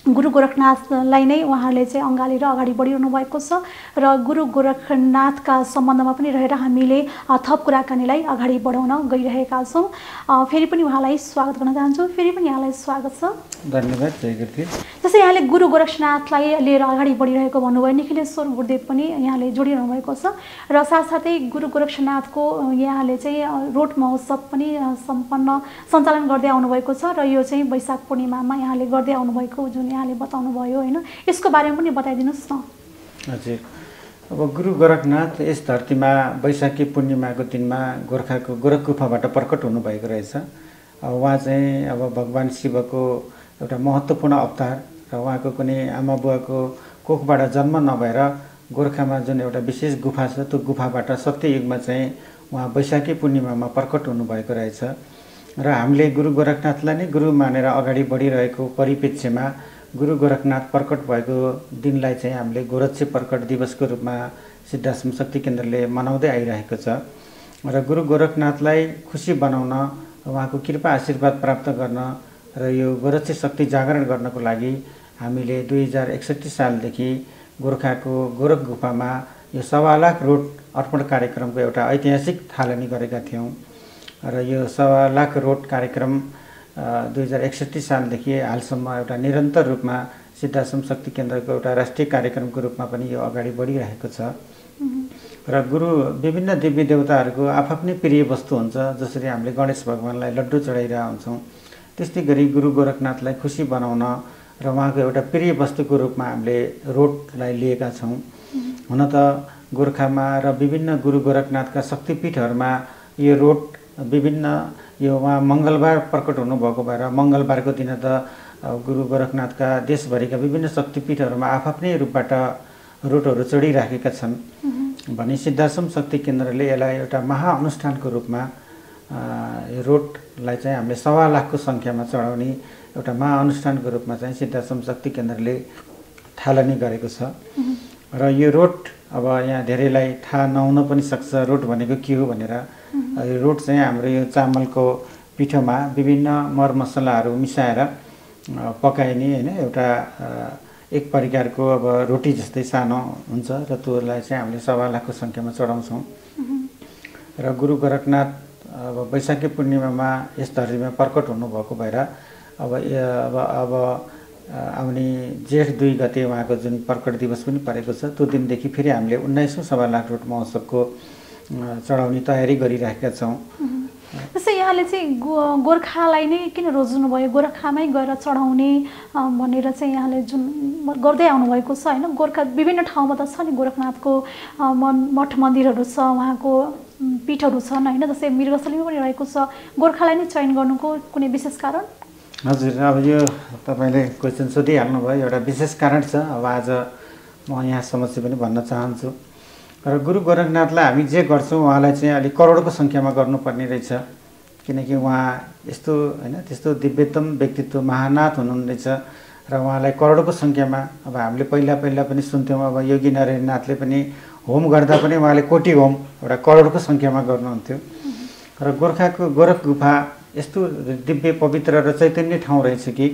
गुरु गोरखनाथलाई नै उहाँहरूले चाहिँ अँगालेर अगाडि बढिरहनु भएको छ र गुरु गोरखनाथका सम्बन्धमा पनि रहेर हामीले थप कुराकानीलाई अगाडि बढाउन गइरहेका छौँ। फेरि पनि उहाँलाई स्वागत गर्न चाहन्छु। फेरि पनि यहाँलाई स्वागत छ। धन्यवाद। जय गुरुदेव। जस्तै यहाँले गुरु गोरखनाथलाई लिएर अगाडि बढिरहेको भन्नुभयो, निखिलेश्वर गुरुदेव पनि यहाँले जोडिरहनु भएको छ र साथसाथै गुरु गोरखनाथको यहाँले चाहिँ रोट महोत्सव पनि सम्पन्न सञ्चालन गर्दै आउनुभएको छ र यो चाहिँ वैशाख पूर्णिमामा यहाँले गर्दै आउनुभएको जुन यहाँले बताउनु भयो होइन, यसको बारेमा पनि बताइदिनुहोस् न। हजुर, अब गुरु गोरखनाथ यस धरतीमा वैशाखी पूर्णिमाको दिनमा गोर्खाको गोरख गुफाबाट प्रकट हुनुभएको रहेछ। उहाँ चाहिँ अब भगवान शिवको एउटा महत्त्वपूर्ण अवतार र उहाँको कुनै आमा बुवाको कोखबाट जन्म नभएर गोर्खामा जुन एउटा विशेष गुफा छ त्यो गुफाबाट सत्ययुगमा चाहिँ उहाँ वैशाखी पूर्णिमामा प्रकट हुनुभएको रहेछ र हामीले गुरु गोरखनाथलाई नै गुरु मानेर अगाडि बढिरहेको परिप्रेक्ष्यमा गुरु गोरखनाथ प्रकट भएको दिनलाई चाहिँ हामीले गोरक्षे प्रकट दिवसको रूपमा सिद्धाश्रम शक्ति केन्द्रले मनाउँदै आइरहेको छ र गुरु गोरखनाथलाई खुसी बनाउन, उहाँको कृपा आशीर्वाद प्राप्त गर्न र यो गोरक्षे शक्ति जागरण गर्नको लागि हामीले दुई हजार एकसट्ठी सालदेखि गोर्खाको गोरख गुफामा यो सवा लाख रोट अर्पण कार्यक्रमको एउटा ऐतिहासिक थालनी गरेका थियौँ र यो सवा लाख रोट कार्यक्रम दुई हजार एकसट्ठी सालदेखि हालसम्म एउटा निरन्तर रूपमा सिद्धाश्रम शक्ति केन्द्रको एउटा राष्ट्रिय कार्यक्रमको रूपमा पनि यो अगाडि बढिरहेको छ र गुरु विभिन्न देवी देवताहरूको आफ्नै प्रिय वस्तु हुन्छ। जसरी हामीले गणेश भगवानलाई लड्डु चढाइरहेका हुन्छौँ, त्यस्तै गरी गुरु गोरखनाथलाई खुसी बनाउन र उहाँको एउटा प्रिय वस्तुको रूपमा हामीले रोटलाई लिएका छौँ। हुन त गोर्खामा र विभिन्न गुरु गोरखनाथका शक्तिपीठहरूमा यो रोट विभिन्न यो उहाँ मङ्गलबार प्रकट हुनुभएको भएर मङ्गलबारको दिन त गुरु गोरखनाथका देशभरिका विभिन्न शक्तिपीठहरूमा आफ्नै रूपबाट रोटहरू चढिराखेका छन् भने सिद्धाश्रम शक्ति केन्द्रले यसलाई एउटा महाअनुष्ठानको रूपमा यो रोटलाई चाहिँ हामीले सवा लाखको सङ्ख्यामा चढाउने एउटा महाअनुष्ठानको रूपमा चाहिँ सिद्धाश्रम शक्ति केन्द्रले थालनी गरेको छ र यो रोट अब यहाँ धेरैलाई थाहा नहुन पनि सक्छ रोट भनेको के हो भनेर। रोट चाहिँ हाम्रो यो चामलको पिठोमा विभिन्न मरमसलाहरू मिसाएर पकाइने होइन एउटा एक प्रकारको अब रोटी जस्तै सानो हुन्छ र त्यसलाई चाहिँ हामीले सवा लाखको सङ्ख्यामा चढाउँछौँ र गुरु गोरखनाथ अब वैशाखी पूर्णिमामा यस धरतीमा प्रकट हुनुभएको भएर अब अब अब आउने जेठ दुई गते उहाँको जुन प्रकट दिवस पनि परेको छ त्यो दिनदेखि फेरि हामीले उन्नाइसौँ सवा लाख रोट महोत्सवको चढाउने तयारी गरिरहेका छौँ। जस्तै यहाँले चाहिँ गो गोर्खालाई नै किन रोज्नुभयो, गोर्खामै गएर चढाउने भनेर चाहिँ यहाँले जुन गर्दै आउनुभएको छ होइन। गोर्खा विभिन्न ठाउँमा त छ नि गोरखनाथको मन मठ मन्दिरहरू छ, उहाँको पीठहरू छन् होइन। जस्तै मृगस्थलीमा पनि रहेको छ, गोर्खालाई नै चयन गर्नुको कुनै विशेष कारण? हजुर, अब यो तपाईँले क्वेसन सोधिहाल्नु भयो, एउटा विशेष कारण छ। अब आज म यहाँ समक्ष पनि भन्न चाहन्छु र गुरु गोरखनाथलाई हामी जे गर्छौँ उहाँलाई चाहिँ अलिक करोडको सङ्ख्यामा गर्नुपर्ने रहेछ, किनकि उहाँ यस्तो होइन त्यस्तो दिव्यतम व्यक्तित्व महानाथ हुनुहुनेछ र उहाँलाई करोडको सङ्ख्यामा अब हामीले पहिला पहिला पनि सुन्थ्यौँ। अब योगी नारायणनाथले पनि होम गर्दा पनि उहाँले कोटी होम एउटा करोडको सङ्ख्यामा गर्नुहुन्थ्यो र गोर्खाको गोरख गुफा यस्तो दिव्य पवित्र र चैतन्य ठाउँ रहेछ कि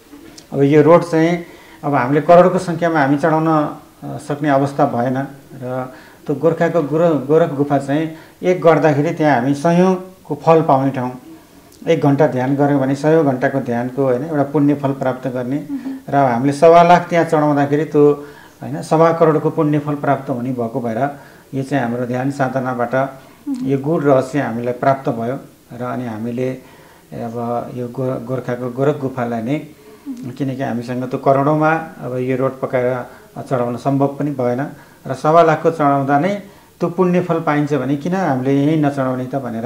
अब यो रोड चाहिँ अब हामीले करोडको सङ्ख्यामा हामी चढाउन सक्ने अवस्था भएन र त्यो गोर्खाको गोर गोरख गुफा चाहिँ एक गर्दाखेरि त्यहाँ हामी सयौँको फल पाउने ठाउँ। एक घन्टा ध्यान गऱ्यौँ भने सयौँ घन्टाको ध्यानको होइन एउटा पुण्य फल प्राप्त गर्ने र हामीले सवा लाख त्यहाँ चढाउँदाखेरि त्यो होइन सवा करोडको पुण्य फल प्राप्त हुने भएको भएर यो चाहिँ हाम्रो ध्यान साधनाबाट यो गुड रहस्य हामीलाई प्राप्त भयो र अनि हामीले अब यो गो गोर्खाको गोरख गुफालाई नै किनकि हामीसँग त्यो करोडौँमा अब यो रोट पकाएर चढाउन सम्भव पनि भएन र सवा लाखको चढाउँदा नै त्यो पुण्य फल पाइन्छ भने किन हामीले यहीँ नचढाउने त भनेर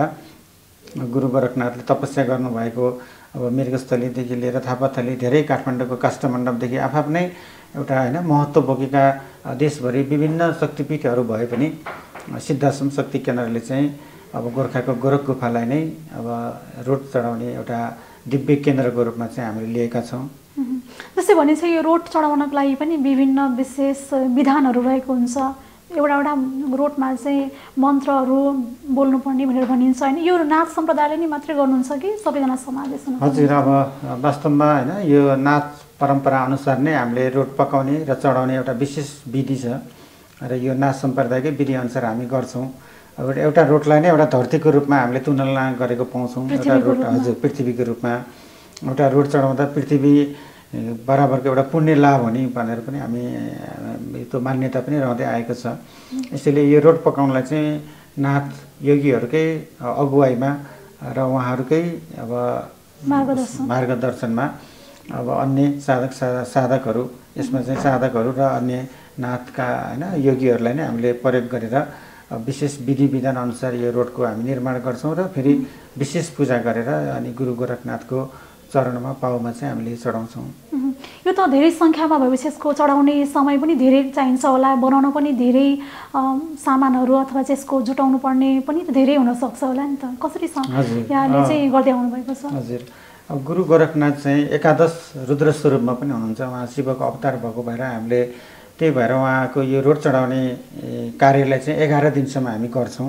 गुरु गोरखनाथले तपस्या गर्नुभएको अब मृगस्थलीदेखि लिएर थापाथली धेरै काठमाडौँको काष्ठमण्डपदेखि आफ्नै एउटा होइन महत्त्व बोकेका देशभरि विभिन्न शक्तिपीठहरू भए पनि सिद्धाश्रम शक्ति केन्द्रले चाहिँ अब गोर्खाको गोरख गुफालाई नै अब रोट चढाउने एउटा दिव्य केन्द्रको रूपमा चाहिँ हामीले लिएका छौँ। जस्तै भने चाहिँ यो रोट चढाउनको लागि पनि विभिन्न विशेष विधानहरू रहेको हुन्छ। एउटा एउटा रोटमा चाहिँ मन्त्रहरू बोल्नुपर्ने भनेर भनिन्छ होइन। यो नाच सम्प्रदायले नै मात्रै गर्नुहुन्छ कि सबैजना समावेश हुनुहुन्छ? हजुर, अब वास्तवमा होइन यो नाच परम्परा अनुसार नै हामीले रोट पकाउने र चढाउने एउटा विशेष विधि छ र यो नाच सम्प्रदायकै विधि अनुसार हामी गर्छौँ। अब एउटा रोटलाई नै एउटा धरतीको रूपमा हामीले तुलना गरेको पाउँछौँ। एउटा रोट हजुर पृथ्वीको रूपमा एउटा रोट चढाउँदा पृथ्वी बराबरको एउटा पुण्य लाभ हुने भनेर पनि हामी त्यो मान्यता पनि रहँदै आएको छ। यसैले यो रोट पकाउनलाई चाहिँ नाथ योगीहरूकै अगुवाईमा र उहाँहरूकै अब मार्गदर्शन मार्गदर्शनमा अब अन्य साधक साधकहरू यसमा चाहिँ साधकहरू र अन्य नाथका होइन योगीहरूलाई नै हामीले प्रयोग गरेर विशेष विधि विधान अनुसार यो रोटको हामी निर्माण गर्छौँ र फेरि विशेष पूजा गरेर अनि गुरु गोरखनाथको चरणमा पाउमा चाहिँ हामीले चढाउँछौँ। यो त धेरै सङ्ख्यामा भएपछि यसको चढाउने समय पनि धेरै चाहिन्छ होला, बनाउन पनि धेरै सामानहरू अथवा चाहिँ यसको जुटाउनु पर्ने पनि धेरै हुनसक्छ होला नि त। कसरी यहाँले चाहिँ गर्दै आउनु भएको छ? हजुर, अब गुरु गोरखनाथ चाहिँ एकादश रुद्र स्वरूपमा पनि हुनुहुन्छ। उहाँ शिवको अवतार भएको भएर हामीले त्यही भएर उहाँको यो रोट चढाउने कार्यलाई चाहिँ एघार दिनसम्म हामी गर्छौँ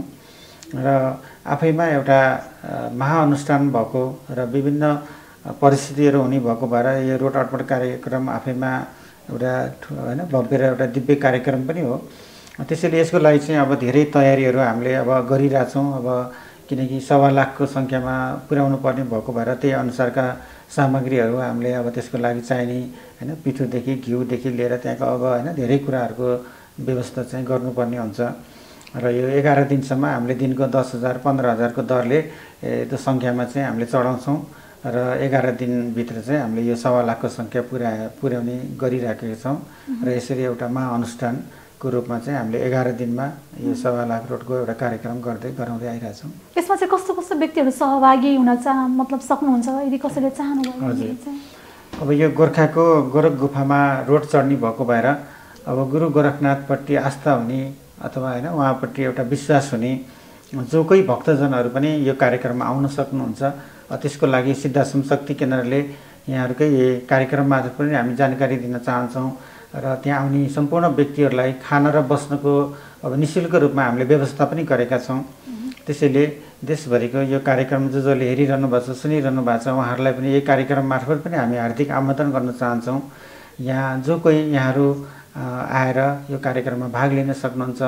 र आफैमा एउटा महाअनुष्ठान भएको र विभिन्न परिस्थितिहरू हुने भएको भएर यो रोट अर्पण कार्यक्रम आफैमा एउटा होइन भव्य र एउटा दिव्य कार्यक्रम पनि हो। त्यसैले यसको लागि चाहिँ अब धेरै तयारीहरू हामीले अब गरिरहेछौँ। अब किनकि सवा लाखको सङ्ख्यामा पुर्याउनु पर्ने भएको भएर त्यही अनुसारका सामग्रीहरू हामीले अब त्यसको लागि चाहिने होइन पिठोदेखि घिउदेखि लिएर त्यहाँको अब होइन धेरै कुराहरूको व्यवस्था चाहिँ गर्नुपर्ने हुन्छ र यो एघार दिनसम्म हामीले दिनको दस हजार पन्ध्र हजारको दरले त्यो सङ्ख्यामा चाहिँ हामीले चढाउँछौँ र एघार दिनभित्र चाहिँ हामीले यो सवा लाखको सङ्ख्या पुर्या पुर्याउने गरिराखेका छौँ र यसरी एउटा महाअनुष्ठानको रूपमा चाहिँ हामीले एघार दिनमा यो सवा लाख रोटको एउटा कार्यक्रम गर्दै गराउँदै आइरहेछौँ। यसमा चाहिँ कस्तो कस्तो व्यक्तिहरू सहभागी हुन चाह मतलब सक्नुहुन्छ यदि कसैले चाहनुभयो भने चाहिँ? अब यो गोर्खाको गोरख गुफामा रोट चढ्ने भएको भएर अब गुरु गोरखनाथपट्टि आस्था हुने अथवा होइन उहाँपट्टि एउटा विश्वास हुने जो कोही भक्तजनहरू पनि यो कार्यक्रममा आउन सक्नुहुन्छ। त्यसको लागि सिद्धाश्रम शक्ति केन्द्रले यहाँहरूकै कार्यक्रम मार्फत पनि हामी जानकारी दिन चाहन्छौँ र त्यहाँ आउने सम्पूर्ण व्यक्तिहरूलाई खाना र बस्नको अब निःशुल्क रूपमा हामीले व्यवस्था पनि गरेका छौँ। त्यसैले देशभरिको यो कार्यक्रम जो जसले हेरिरहनु भएको छ सुनिरहनु भएको छ उहाँहरूलाई पनि यही कार्यक्रम मार्फत पनि हामी हार्दिक आमन्त्रण गर्न चाहन्छौँ। यहाँ जो कोही यहाँहरू आएर यो कार्यक्रममा भाग लिन सक्नुहुन्छ,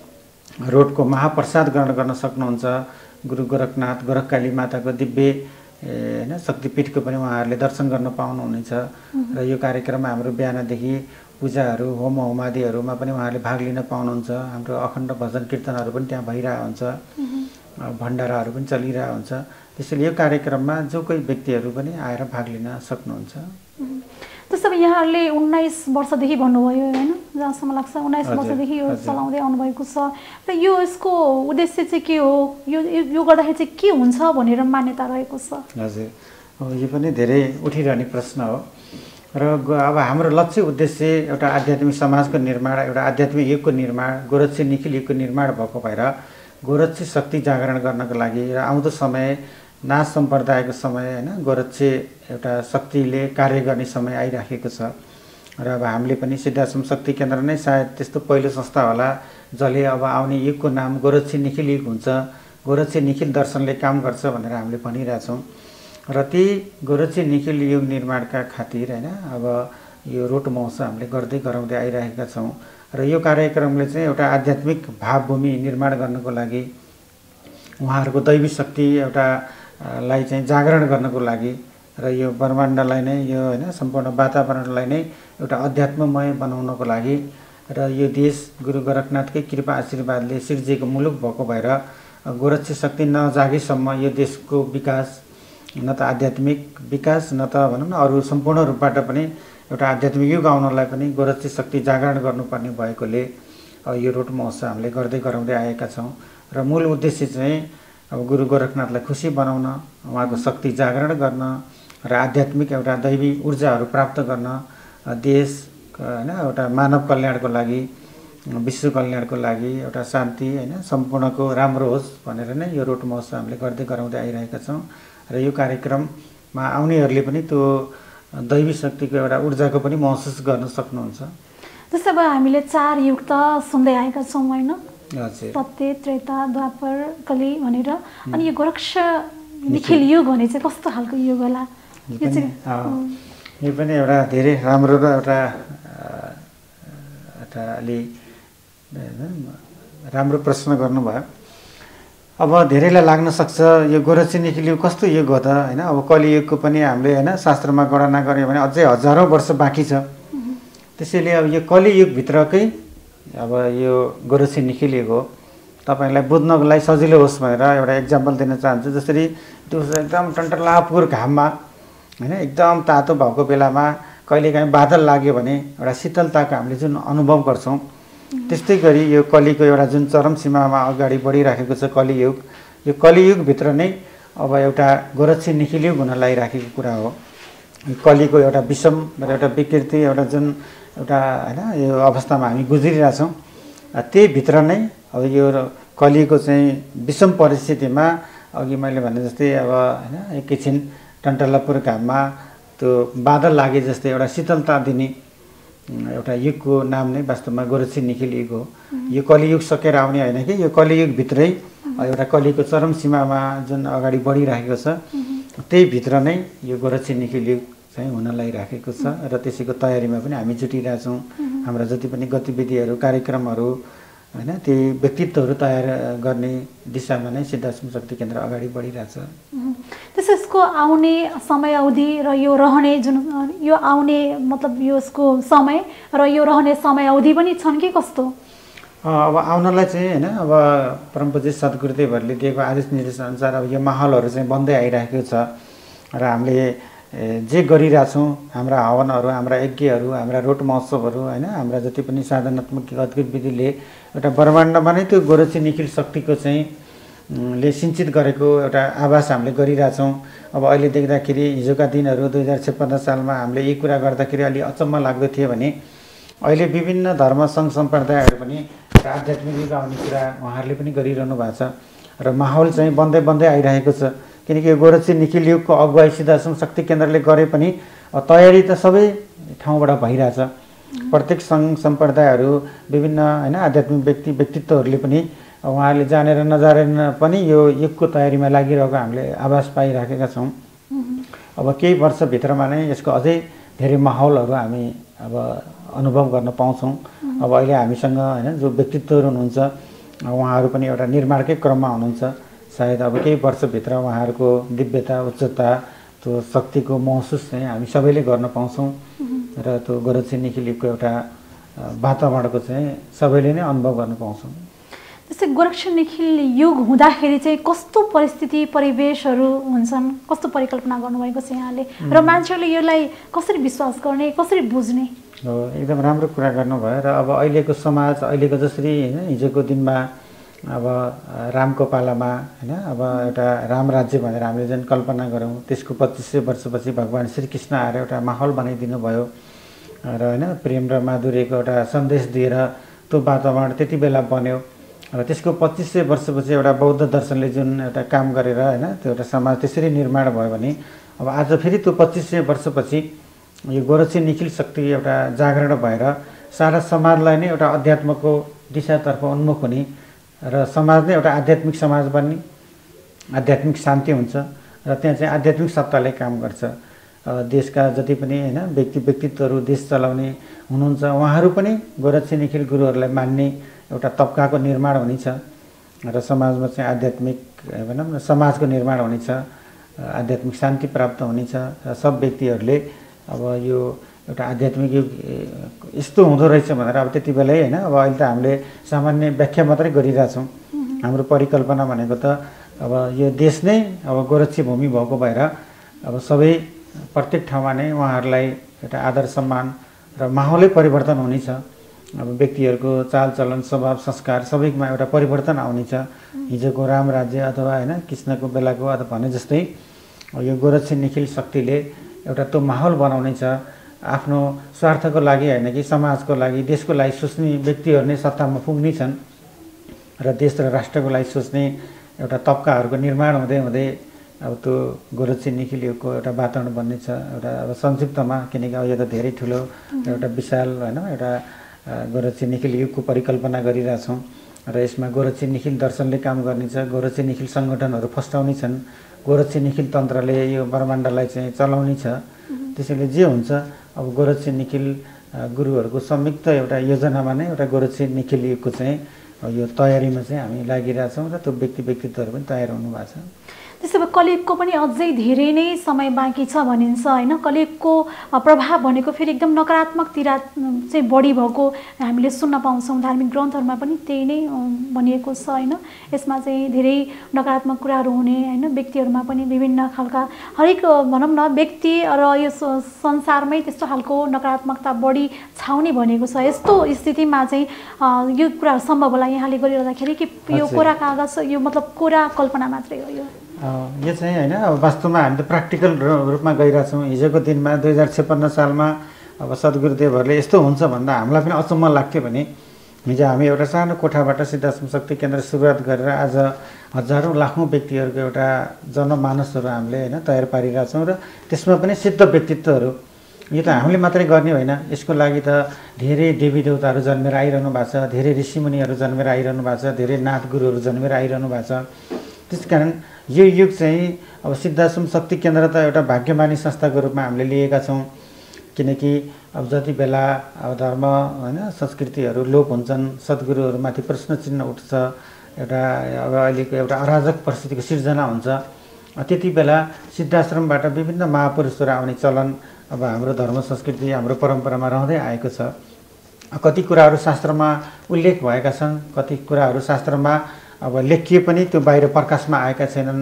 रोटको महाप्रसाद ग्रहण गर्न सक्नुहुन्छ, गुरु गोरखनाथ गोरखकाली माताको दिव्य होइन शक्तिपीठको पनि उहाँहरूले दर्शन गर्न पाउनुहुनेछ र यो कार्यक्रममा हाम्रो बिहानदेखि पूजाहरू होम होमादिहरूमा पनि उहाँहरूले भाग लिन पाउनुहुन्छ। हाम्रो अखण्ड भजन कीर्तनहरू पनि त्यहाँ भइरहेको हुन्छ, भण्डाराहरू पनि चलिरहेको हुन्छ। त्यसैले यो कार्यक्रममा जो कोही व्यक्तिहरू पनि आएर भाग लिन सक्नुहुन्छ। त्यसो भए यहाँहरूले उन्नाइस वर्षदेखि भन्नुभयो होइन, जहाँसम्म लाग्छ उन्नाइस वर्षदेखि यो चलाउँदै आउनुभएको छ र यो यसको उद्देश्य चाहिँ के हो, यो यो गर्दाखेरि चाहिँ के हुन्छ भनेर मान्यता रहेको छ? हजुर, अब यो पनि धेरै उठिरहने प्रश्न हो र अब हाम्रो लक्ष्य उद्देश्य एउटा आध्यात्मिक समाजको निर्माण, एउटा आध्यात्मिक युगको निर्माण, गोरक्षी निखिल युगको निर्माण भएको भएर गोरक्षी शक्ति जागरण गर्नको लागि र आउँदो समय नाच सम्प्रदायको समय होइन गोरक्षी एउटा शक्तिले कार्य गर्ने समय आइराखेको छ र अब हामीले पनि सिद्धाश्रम शक्ति केन्द्र नै सायद त्यस्तो पहिलो संस्था होला जसले अब आउने युगको नाम गोरक्षी निखिल युग हुन्छ, गोरक्षी निखिल दर्शनले काम गर्छ भनेर हामीले भनिरहेछौँ र त्यही गोरक्षी निखिल युग निर्माणका खातिर होइन अब यो रोट महोत्सव हामीले गर्दै गराउँदै आइरहेका छौँ र यो कार्यक्रमले चाहिँ एउटा आध्यात्मिक भावभूमि निर्माण गर्नको लागि उहाँहरूको दैवी शक्ति एउटा लाई चाहिँ जागरण गर्नको लागि र यो ब्रह्माण्डलाई नै यो होइन सम्पूर्ण वातावरणलाई नै एउटा अध्यात्ममय बनाउनको लागि र यो देश गुरु गोरखनाथकै कृपा आशीर्वादले सिर्जिएको मुलुक भएको भएर गोरक्षी शक्ति नजागेसम्म यो देशको विकास न त आध्यात्मिक विकास न त भनौँ न अरू सम्पूर्ण रूपबाट पनि एउटा आध्यात्मिक युग आउनलाई पनि गोरक्षी शक्ति जागरण गर्नुपर्ने भएकोले यो रोट महोत्सव हामीले गर्दै गराउँदै आएका छौँ र मूल उद्देश्य चाहिँ अब गुरु गोरखनाथलाई खुसी बनाउन, उहाँको शक्ति जागरण गर्न र आध्यात्मिक एउटा दैवी ऊर्जाहरू प्राप्त गर्न, देश होइन एउटा मानव कल्याणको लागि, विश्व कल्याणको लागि, एउटा शान्ति होइन सम्पूर्णको राम्रो होस् भनेर नै यो रोट महोत्सव हामीले गर्दै गराउँदै आइरहेका छौँ र यो कार्यक्रममा आउनेहरूले पनि त्यो दैवी शक्तिको एउटा ऊर्जाको पनि महसुस गर्न सक्नुहुन्छ। जस्तै अब हामीले चार युग त सुन्दै आएका छौँ होइन, सत्य त्रेता द्वापर कली भनेर, अनि यो गोरक्ष निखिल युग भने चाहिँ कस्तो खालको युग होला? यो चाहिँ यो पनि एउटा धेरै राम्रो र एउटा एउटा अलि राम्रो प्रश्न गर्नुभयो। अब धेरैलाई लाग्न सक्छ यो गोरक्षी निखिल युग कस्तो युग हो त होइन, अब कलियुगको पनि हामीले होइन शास्त्रमा गणना गऱ्यो भने अझै हजारौँ वर्ष बाँकी छ। त्यसैले अब यो कलियुगभित्रकै अब यो गोरक्षी निखिल युग हो। तपाईँलाई बुझ्नको लागि सजिलो होस् भनेर एउटा इक्जाम्पल दिन चाहन्छु। जसरी त्यो एकदम टन्टलापुर घाममा होइन एकदम तातो भएको बेलामा कहिलेकाहीँ बादल लाग्यो भने एउटा शीतलताको हामीले जुन अनुभव गर्छौँ, त्यस्तै गरी यो कलिको एउटा जुन चरम सीमामा अगाडि बढिराखेको छ कलियुग, यो कलियुगभित्र नै अब एउटा गोरक्षी निखिल युग हुन लागिराखेको कुरा हो। कलिको एउटा विषम र एउटा विकृति एउटा जुन एउटा होइन यो अवस्थामा हामी गुज्रिरहेछौँ, त्यही भित्र नै अब यो कलिको चाहिँ विषम परिस्थितिमा अघि मैले भने जस्तै अब होइन एकैछिन टन्टलापुर घाममा त्यो बादल लागे जस्तै एउटा शीतलता दिने एउटा युगको नाम नै वास्तवमा गोरक्षी निखिल युग हो। यो कलियुग सकेर आउने होइन कि यो कलियुगभित्रै एउटा कलिको चरम सीमामा जुन अगाडि बढिरहेको छ, त्यही भित्र नै यो गोरक्षी निखिल युग चाहिँ हुन लागिराखेको छ र त्यसैको तयारीमा पनि हामी जुटिरहेछौँ। हाम्रा जति पनि गतिविधिहरू कार्यक्रमहरू होइन त्यही व्यक्तित्वहरू तयार गर्ने दिशामा नै सिद्धाश्रम शक्ति केन्द्र अगाडि बढिरहेछ। त्यसको आउने समय अवधि र यो रहने जुन यो आउने मतलब यसको समय र यो रहने समय अवधि पनि छन् कि कस्तो? अब आउनलाई चाहिँ होइन अब परम पूज्य सद्गुरुदेवहरूले दिएको आदेश निर्देशअनुसार अब यो माहौलहरू चाहिँ बन्दै आइरहेको छ र हामीले जे गरिरहेछौँ, हाम्रा हवनहरू, हाम्रा यज्ञहरू, हाम्रा रोट महोत्सवहरू होइन हाम्रा जति पनि साधनात्मक गतिविधिले एउटा ब्रह्माण्डमा नै त्यो गोरक्षी निखिल शक्तिको चाहिँ ले सिञ्चित गरेको एउटा आभास हामीले गरिरहेछौँ। अब अहिले देख्दाखेरि हिजोका दिनहरू दुई हजार छप्पन्न सालमा हामीले यी कुरा गर्दाखेरि अलि अचम्म लाग्दो थियो भने अहिले विभिन्न धर्म सङ्घ सम्प्रदायहरू पनि आध्यात्मिक युग आउने कुरा उहाँहरूले पनि गरिरहनु भएको छ र माहौल चाहिँ बन्दै बन्दै आइरहेको छ। किनकि यो गोरक्षी निखिल युगको अगुवाई सिद्धाश्रम शक्ति केन्द्रले गरे पनि तयारी त सबै ठाउँबाट भइरहेछ। प्रत्येक सङ्घ सम्प्रदायहरू विभिन्न होइन आध्यात्मिक व्यक्ति व्यक्तित्वहरूले पनि उहाँहरूले जानेर नजानेर पनि यो युगको तयारीमा लागिरहेको हामीले आभास पाइराखेका छौँ। अब केही वर्षभित्रमा नै यसको अझै धेरै माहौलहरू हामी अब अनुभव गर्न पाउँछौँ। अब अहिले हामीसँग होइन जो व्यक्तित्वहरू हुनुहुन्छ उहाँहरू पनि एउटा निर्माणकै क्रममा हुनुहुन्छ। सायद अब केही वर्षभित्र उहाँहरूको दिव्यता उच्चता त्यो शक्तिको महसुस चाहिँ हामी सबैले गर्न पाउँछौँ र त्यो गोरक्षी निखिल युगको एउटा वातावरणको चाहिँ सबैले नै अनुभव गर्न पाउँछौँ। जस्तै गोरक्षी निखिल युग हुँदाखेरि चाहिँ कस्तो परिस्थिति परिवेशहरू हुन्छन्, कस्तो परिकल्पना गर्नुभएको छ यहाँले र मान्छेहरूले यसलाई कसरी विश्वास गर्ने, कसरी बुझ्ने? हो, एकदम राम्रो कुरा गर्नुभयो। र अब अहिलेको समाज अहिलेको जसरी होइन हिजोको दिनमा अब रामको पालामा होइन अब एउटा राम राज्य भनेर हामीले जुन कल्पना गऱ्यौँ, त्यसको पच्चिस सय वर्षपछि भगवान् श्रीकृष्ण आएर एउटा माहौल बनाइदिनु भयो र होइन प्रेम र माधुर्यको एउटा सन्देश दिएर त्यो वातावरण त्यति बेला बन्यो र त्यसको पच्चिस सय वर्षपछि एउटा बौद्ध दर्शनले जुन एउटा काम गरेर होइन त्यो एउटा समाज त्यसरी निर्माण भयो भने अब आज फेरि त्यो पच्चिस सय वर्षपछि यो गोरक्षी निखिल शक्ति एउटा जागरण भएर सारा समाजलाई नै एउटा अध्यात्मको दिशातर्फ उन्मुख हुने र समाज नै एउटा आध्यात्मिक समाज बन्ने, आध्यात्मिक शान्ति हुन्छ र त्यहाँ चाहिँ आध्यात्मिक सत्ताले काम गर्छ। देशका जति पनि होइन व्यक्ति व्यक्तित्वहरू देश चलाउने हुनुहुन्छ उहाँहरू पनि गोरक्षी निखिल गुरुहरूलाई मान्ने एउटा तबकाको निर्माण हुनेछ र समाजमा चाहिँ आध्यात्मिक भनौँ न समाजको निर्माण हुनेछ, आध्यात्मिक शान्ति प्राप्त हुनेछ र सब व्यक्तिहरूले अब यो एउटा आध्यात्मिक युग यस्तो हुँदो रहेछ भनेर अब त्यति बेलै होइन अब अहिले त हामीले सामान्य व्याख्या मात्रै गरिरहेछौँ। हाम्रो परिकल्पना भनेको त अब यो देश नै अब गोरक्षी भूमि भएको भएर अब सबै प्रत्येक ठाउँमा नै उहाँहरूलाई एउटा आदर सम्मान र माहौलै परिवर्तन हुनेछ। अब व्यक्तिहरूको चालचलन स्वभाव संस्कार सबैमा एउटा परिवर्तन आउनेछ। हिजोको राम राज्य अथवा होइन कृष्णको बेलाको अथवा भने जस्तै यो गोरक्षी निखिल शक्तिले एउटा त्यो माहौल बनाउनेछ। आफ्नो स्वार्थको लागि होइन कि समाजको लागि देशको लागि सोच्ने व्यक्तिहरू नै सत्तामा पुग्ने छन् र देश र राष्ट्रको लागि सोच्ने एउटा तबकाहरूको निर्माण हुँदै हुँदै अब त्यो गोरक्षी निखिल युगको एउटा वातावरण बन्नेछ। एउटा अब संक्षिप्तमा किनकि अब यो त धेरै ठुलो एउटा विशाल होइन एउटा गोरक्षी निखिल युगको परिकल्पना गरिरहेछौँ र यसमा गोरक्षी निखिल दर्शनले काम गर्नेछ, गोरक्षी निखिल सङ्गठनहरू फस्टाउने छन्, गोरक्षी निखिल तन्त्रले यो ब्रह्माण्डलाई चाहिँ चलाउने छ त्यसैले जे हुन्छ अब गोरक्षी निखिल गुरुहरूको संयुक्त एउटा योजनामा नै एउटा गोरक्षी निखिलको चाहिँ यो तयारीमा चाहिँ हामी लागिरहेछौँ र त्यो व्यक्ति व्यक्तित्वहरू पनि तयार हुनुभएको छ। त्यसो भए कलियुगको पनि अझै धेरै नै समय बाँकी छ भनिन्छ होइन। कलियुगको प्रभाव भनेको फेरि एकदम नकारात्मकतिर चाहिँ बढी भएको हामीले सुन्न पाउँछौँ, धार्मिक ग्रन्थहरूमा पनि त्यही नै भनिएको छ होइन। यसमा चाहिँ धेरै नकारात्मक कुराहरू हुने होइन, व्यक्तिहरूमा पनि विभिन्न खालका हरेक भनौँ न व्यक्ति र यो संसारमै त्यस्तो खालको नकारात्मकता बढी छाउने भनेको छ। यस्तो स्थितिमा चाहिँ यो कुराहरू सम्भव होला यहाँले गरिरहँदाखेरि कि यो कोरा कागज यो मतलब कोरा कल्पना मात्रै हो यो? यो चाहिँ होइन अब वास्तवमा हामी त प्र्याक्टिकल रूपमा गइरहेछौँ। हिजोको दिनमा दुई हजार छप्पन्न सालमा अब सद्गुरुदेवहरूले यस्तो हुन्छ भन्दा हामीलाई पनि अचम्म लाग्थ्यो भने हिजो हामी एउटा सानो कोठाबाट सिद्धाश्रम शक्ति केन्द्र सुरुवात गरेर आज हजारौँ लाखौँ व्यक्तिहरूको एउटा जनमानसहरू हामीले होइन तयार पारिरहेछौँ र त्यसमा पनि सिद्ध व्यक्तित्वहरू। यो त हामीले मात्रै गर्ने होइन, यसको लागि त धेरै देवी देवताहरू जन्मेर आइरहनु भएको छ, धेरै ऋषिमुनिहरू जन्मेर आइरहनु भएको छ, धेरै नाथ गुरुहरू जन्मेर आइरहनु भएको छ। त्यसकारण यो युग चाहिँ अब सिद्धाश्रम शक्ति केन्द्र त एउटा भाग्यमानी संस्थाको रूपमा हामीले लिएका छौँ। किनकि अब जति बेला अब धर्म होइन संस्कृतिहरू लोप हुन्छन्, सद्गुरुहरूमाथि प्रश्न चिन्ह उठ्छ, एउटा अब अहिलेको एउटा अराजक परिस्थितिको सिर्जना हुन्छ, त्यति बेला सिद्धाश्रमबाट विभिन्न महापुरुषहरू आउने चलन अब हाम्रो धर्म संस्कृति हाम्रो परम्परामा रहँदै आएको छ। कति कुराहरू शास्त्रमा उल्लेख भएका छन्, कति कुराहरू शास्त्रमा अब लेखिए पनि त्यो बाहिर प्रकाशमा आएका छैनन्।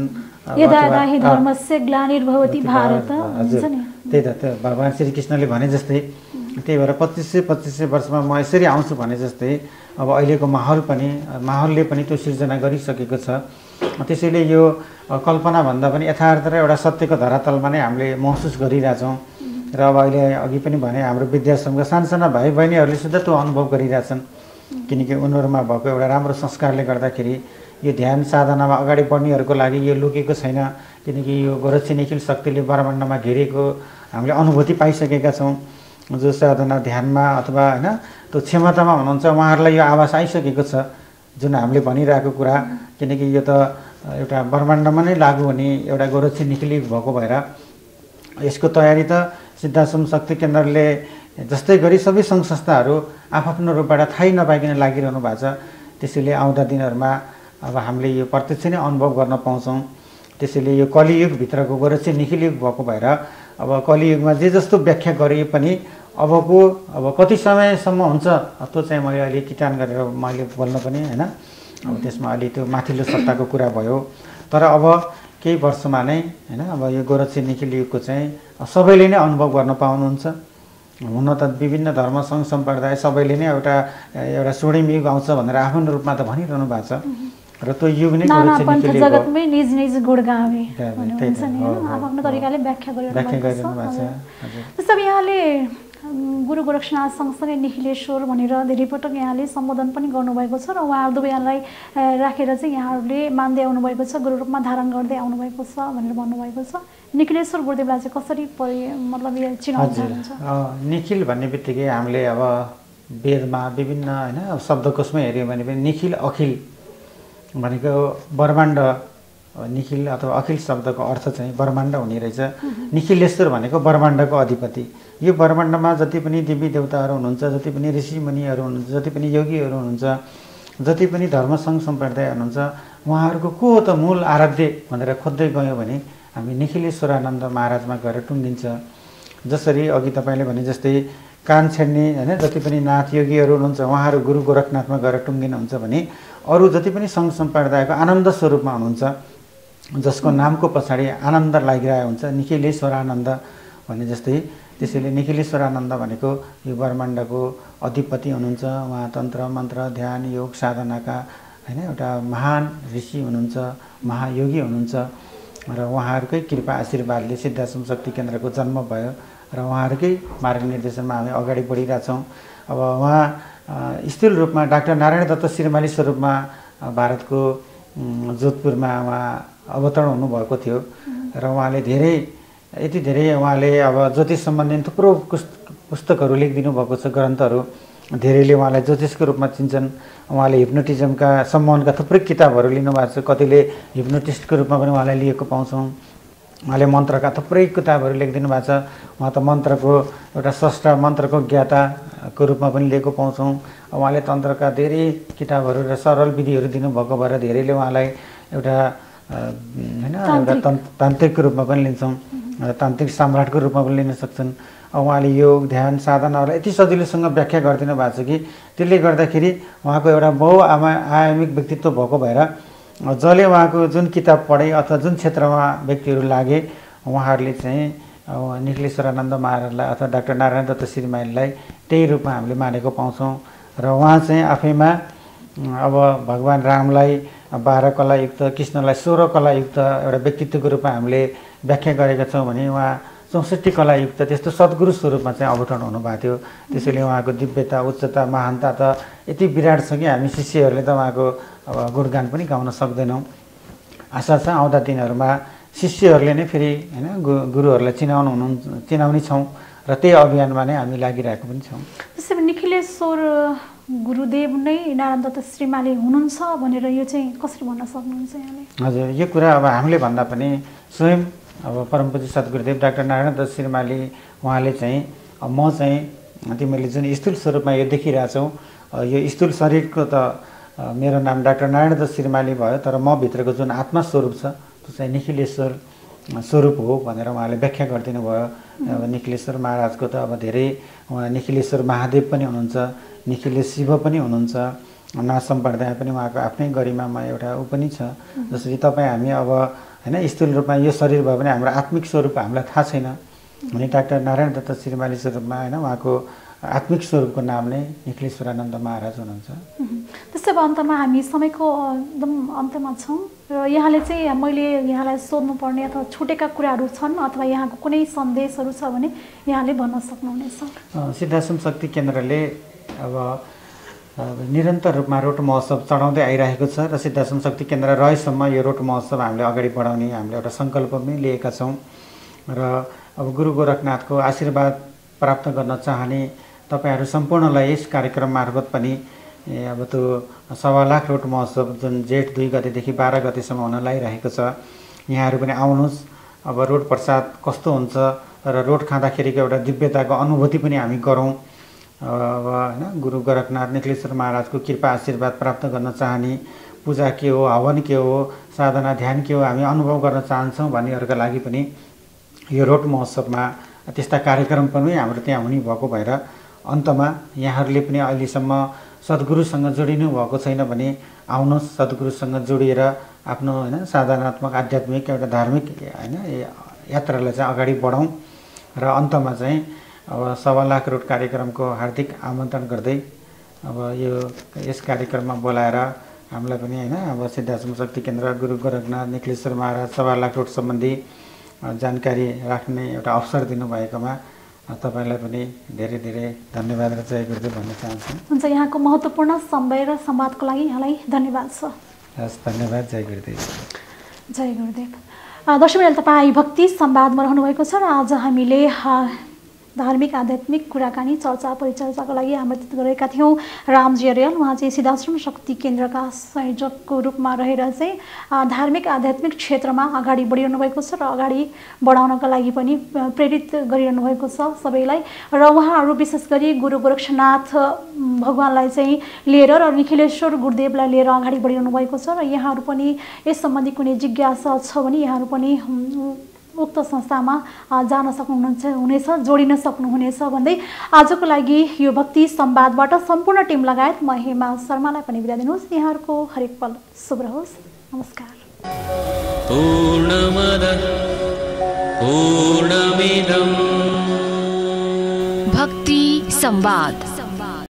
त्यही त त्यो भगवान् श्रीकृष्णले भने जस्तै, त्यही भएर पच्चिस सय पच्चिस सय वर्षमा म यसरी आउँछु भने जस्तै अब अहिलेको माहौल पनि माहौलले पनि त्यो सिर्जना गरिसकेको छ। त्यसैले यो कल्पना भन्दा पनि यथार्थ र एउटा सत्यको धरातलमा नै हामीले महसुस गरिरहेछौँ। र अब अहिले अघि पनि भने हाम्रो विद्याश्रमका सानसाना भाइ बहिनीहरूले सुद्धा त्यो अनुभव गरिरहेछन्। किनकि उनीहरूमा भएको एउटा राम्रो संस्कारले गर्दाखेरि यो ध्यान साधनामा अगाडि बढ्नेहरूको लागि यो लुकेको छैन। किनकि यो गोरक्षी निखिल शक्तिले ब्रह्माण्डमा घेरेको हामीले अनुभूति पाइसकेका छौँ। जो साधना ध्यानमा अथवा होइन त्यो क्षमतामा हुनुहुन्छ उहाँहरूलाई यो आवाज आइसकेको छ जुन हामीले भनिरहेको कुरा। किनकि यो त एउटा ब्रह्माण्डमा नै लागु हुने एउटा गोरक्षी निखिल भएको भएर यसको तयारी त सिद्धाश्रम शक्ति केन्द्रले जस्तै गरी सबै सङ्घ संस्थाहरू आफ्नो रूपबाट थाहै नपाइकन लागिरहनु भएको छ। त्यसैले आउँदा दिनहरूमा अब हामीले यो प्रत्यक्ष नै अनुभव गर्न पाउँछौँ। त्यसैले यो कलियुगभित्रको गोरक्षी निखिल युग भएको भएर अब कलियुगमा जे जस्तो व्याख्या गरिए पनि अबको अब कति समयसम्म हुन्छ त्यो चाहिँ मैले अहिले किटान गरेर मैले बोल्न पनि होइन। अब त्यसमा अलि त्यो माथिल्लो सत्ताको कुरा भयो। तर अब केही वर्षमा नै होइन अब यो गोरक्षी निखिल युगको चाहिँ सबैले नै अनुभव गर्न पाउनुहुन्छ। हुन त विभिन्न धर्म सङ्घ सम्प्रदाय सबैले नै एउटा एउटा स्वर्णिम युग आउँछ भनेर आफ्नो रूपमा त भनिरहनु भएको छ। र त्यो युग नै गोरक्षी निखिल युग जगतमै निज निज गुणगावे भन्छ नि आफ्नो तरिकाले व्याख्या गरिरहनु भएको छ। जस्तो यहाँले गुरु गोरक्षनाथ सँगसँगै निखिलेश्वर भनेर धेरै पटक यहाँले सम्बोधन पनि गर्नुभएको छ र उहाँहरू दुवैलाई राखेर चाहिँ यहाँहरूले मान्दै आउनुभएको छ, गुरु रूपमा धारण गर्दै आउनुभएको छ भनेर भन्नुभएको छ। निखिलेश्वर गुरुदेवलाई चाहिँ कसरी मतलब यो चिनाउनुहुन्छ? निखिल भन्ने बित्तिकै हामीले अब वेदमा विभिन्न होइन शब्दकोशमै हेऱ्यौँ भने पनि निखिल अखिल भनेको ब्रह्माण्ड, निखिल अथवा अखिल शब्दको अर्थ चाहिँ ब्रह्माण्ड हुने रहेछ। निखिलेश्वर भनेको ब्रह्माण्डको अधिपति। यो ब्रह्माण्डमा जति पनि देवी देवताहरू हुनुहुन्छ, जति पनि ऋषिमुनिहरू हुनुहुन्छ, जति पनि योगीहरू हुनुहुन्छ, जति पनि धर्म सङ्घ सम्प्रदाय हुनुहुन्छ, उहाँहरूको को त मूल आराध्य भनेर खोज्दै गयौँ भने हामी निखिलेश्वरानन्द महाराजमा गएर टुङ्गिन्छ। जसरी अघि तपाईँले भने जस्तै कान छेड्ने होइन जति पनि नाथ योगीहरू हुनुहुन्छ उहाँहरू गुरु गोरखनाथमा गएर टुङ्गिनुहुन्छ भने अरू जति पनि सङ्घ सम्प्रदायको आनन्द स्वरूपमा हुनुहुन्छ जसको नामको पछाडि आनन्द लागिरहेको हुन्छ, निखिलेश्वरानन्द भने जस्तै। त्यसैले निखिलेश्वरानन्द भनेको यो ब्रह्माण्डको अधिपति हुनुहुन्छ। उहाँ तन्त्र मन्त्र ध्यान योग साधनाका होइन एउटा महान ऋषि हुनुहुन्छ, महायोगी हुनुहुन्छ र उहाँहरूकै कृपा आशीर्वादले सिद्धाश्रम शक्ति केन्द्रको जन्म भयो र उहाँहरूकै मार्गनिर्देशनमा हामी अगाडि बढिरहेछौँ। अब उहाँ स्थूल रूपमा डाक्टर नारायण दत्त श्रीमाली स्वरूपमा भारतको जोधपुरमा उहाँ अवतरण हुनुभएको थियो र उहाँले धेरै यति धेरै उहाँले अब ज्योतिष सम्बन्धी थुप्रो पुस्तकहरू लेखिदिनु भएको छ, ग्रन्थहरू। धेरैले उहाँलाई ज्योतिषको रूपमा चिन्छन्। उहाँले हिप्नोटिजमका सम्बन्धका थुप्रै किताबहरू लिनुभएको छ, कतिले हिप्नोटिस्टको रूपमा पनि उहाँलाई लिएको पाउँछौँ। उहाँले मन्त्रका थुप्रै किताबहरू लेखिदिनु भएको छ। उहाँ त मन्त्रको एउटा स्रष्टा मन्त्रको ज्ञाताको रूपमा पनि लिएको पाउँछौँ। उहाँले तन्त्रका धेरै किताबहरू र सरल विधिहरू दिनुभएको भएर धेरैले उहाँलाई एउटा होइन एउटा तान्त्रिक रूपमा पनि लिन्छौँ, तान्त्रिक सम्राटको रूपमा पनि लिन सक्छन्। उहाँले योग ध्यान साधनाहरूलाई यति सजिलोसँग व्याख्या गरिदिनु भएको छ कि त्यसले गर्दाखेरि उहाँको एउटा बहुआमा आयामिक व्यक्तित्व भएको भएर जसले उहाँको जुन किताब पढे अथवा जुन क्षेत्रमा व्यक्तिहरू लागे उहाँहरूले चाहिँ निखिलेश्वरानन्द महाराजलाई अथवा डाक्टर नारायण दत्त श्रीमालीलाई त्यही रूपमा हामीले मानेको पाउँछौँ। र उहाँ चाहिँ आफैमा अब भगवान् रामलाई बाह्र कलायुक्त कृष्णलाई सोह्र कलायुक्त एउटा व्यक्तित्वको रूपमा हामीले व्याख्या गरेका छौँ भने उहाँ चौसठी कलायुक्त त्यस्तो सद्गुरु स्वरूपमा चाहिँ अवतरण हुनुभएको थियो। त्यसैले उहाँको दिव्यता उच्चता महानता त यति विराट छ कि हामी शिष्यहरूले त उहाँको अब गुणगान पनि गाउन सक्दैनौँ। आशा छ आउँदा दिनहरूमा शिष्यहरूले नै फेरि होइन गु गुरुहरूलाई चिनाउनु हुनु चिनाउने छौँ र त्यही अभियानमा नै हामी लागिरहेको पनि छौँ। जस्तै निखिलेश्वर गुरुदेव नै नारायण दत्त श्रीमाली हुनुहुन्छ भनेर यो चाहिँ कसरी भन्न सक्नुहुन्छ यहाँले? हजुर, यो कुरा अब हामीले भन्दा पनि स्वयं अब परमपूज्य सद्गुरुदेव डाक्टर नारायण दत्त श्रीमाली उहाँले चाहिँ म चाहिँ तिमीले जुन स्थूल स्वरूपमा यो देखिरहेछौ यो स्थूल शरीरको त मेरो नाम डाक्टर नारायण दत्त श्रीमाली भयो, तर म भित्रको जुन आत्मा स्वरूप छ त्यो चाहिँ निखिलेश्वर स्वरूप हो भनेर उहाँले व्याख्या गरिदिनु भयो। अब निखिलेश्वर महाराजको त अब धेरै उहाँ निखिलेश्वर महादेव पनि हुनुहुन्छ, निखिलेश शिव पनि हुनुहुन्छ, नाथ सम्प्रदाय पनि उहाँको आफ्नै गरिमामा एउटा ऊ पनि छ। जसरी तपाईँ हामी अब होइन स्थूल रूपमा यो शरीर भयो भने हाम्रो आत्मिक स्वरूप हामीलाई थाहा छैन भने डाक्टर नारायण दत्त श्रीमाली स्वरूपमा होइन उहाँको आत्मिक स्वरूपको नाम नै निखिलेश्वरानन्द महाराज हुनुहुन्छ। त्यस्तै अब अन्तमा हामी समयको एकदम अन्त्यमा छौँ र यहाँले चाहिँ मैले यहाँलाई सोध्नुपर्ने अथवा छुटेका कुराहरू छन् अथवा यहाँको कुनै सन्देशहरू छ भने यहाँले भन्न सक्नुहुनेछ। सिद्धाश्रम शक्ति केन्द्रले अब निरन्तर रूपमा रोट महोत्सव चढाउँदै आइरहेको छ र सिद्धाश्रम शक्ति केन्द्र रहेसम्म यो रोट महोत्सव हामीले अगाडि बढाउने हामीले एउटा सङ्कल्प पनि लिएका छौँ र अब गुरु गोरखनाथको आशीर्वाद प्राप्त गर्न चाहने तपाईँहरू सम्पूर्णलाई यस कार्यक्रम मार्फत पनि अब त्यो सवा लाख रोट महोत्सव जुन जेठ दुई गतेदेखि बाह्र गतेसम्म हुन लागिरहेको छ, यहाँहरू पनि आउनुहोस्। अब रोट प्रसाद कस्तो हुन्छ र रोट खाँदाखेरिको एउटा दिव्यताको अनुभूति पनि हामी गरौँ। अब होइन गुरु गोरखनाथ निखिलेश्वर महाराजको कृपा आशीर्वाद प्राप्त गर्न चाहने पूजा के हो, हवन के हो, साधना ध्यान के हो हामी अनुभव गर्न चाहन्छौँ भन्नेहरूका लागि पनि यो रोट महोत्सवमा त्यस्ता कार्यक्रम पनि हाम्रो त्यहाँ हुने भएको भएर अन्तमा यहाँहरूले पनि अहिलेसम्म सद्गुरुसँग जोडिनु भएको छैन भने आउनुहोस्, सद्गुरुसँग जोडिएर आफ्नो होइन साधनात्मक आध्यात्मिक एउटा धार्मिक होइन यात्रालाई चाहिँ अगाडि बढाउँ र अन्तमा चाहिँ अब सवा लाख रोट कार्यक्रमको हार्दिक आमन्त्रण गर्दै अब यो यस कार्यक्रममा बोलाएर हामीलाई पनि होइन अब सिद्धाश्रम शक्ति केन्द्र गुरु गोरखनाथ निखिलेश्वर महाराज सवा लाख रोट सम्बन्धी जानकारी राख्ने एउटा अवसर दिनुभएकोमा तपाईँलाई पनि धेरै धेरै धन्यवाद र जय गुरुदेव भन्न चाहन्छु। हुन्छ, यहाँको महत्त्वपूर्ण समय र संवादको लागि यहाँलाई धन्यवाद छ। हस्, धन्यवाद। जय गुरुदेव। जय गुरुदेव। दर्शकहरूले तपाईँ भक्ति संवादमा रहनुभएको छ र आज हामीले धार्मिक आध्यात्मिक कुराकानी चर्चा परिचर्चाको लागि आमन्त्रित गरेका थियौँ रामजी अर्याल। उहाँ चाहिँ सिद्धाश्रम शक्ति केन्द्रका संयोजकको रूपमा रहेर चाहिँ धार्मिक आध्यात्मिक क्षेत्रमा अगाडि बढिरहनु भएको छ र अगाडि बढाउनका लागि पनि प्रेरित गरिरहनु भएको छ सबैलाई। र उहाँहरू विशेष गरी गुरु गोरक्षनाथ भगवान्लाई चाहिँ लिएर र निखिलेश्वर गुरुदेवलाई लिएर अगाडि बढिरहनु भएको छ र यहाँहरू पनि यस सम्बन्धी कुनै जिज्ञासा छ भने यहाँहरू पनि उक्त संस्थामा जान सक्नुहुन्छ हुनेछ, जोडिन सक्नुहुनेछ भन्दै आजको लागि यो भक्ति संवादबाट सम्पूर्ण टिम लगायत म हेमा शर्मालाई पनि बिदा दिनुहोस्। यहाँहरूको हरेक पल शुभ रहोस्। नमस्कार। पूर्णमदः पूर्णमिदं भक्ति संवाद।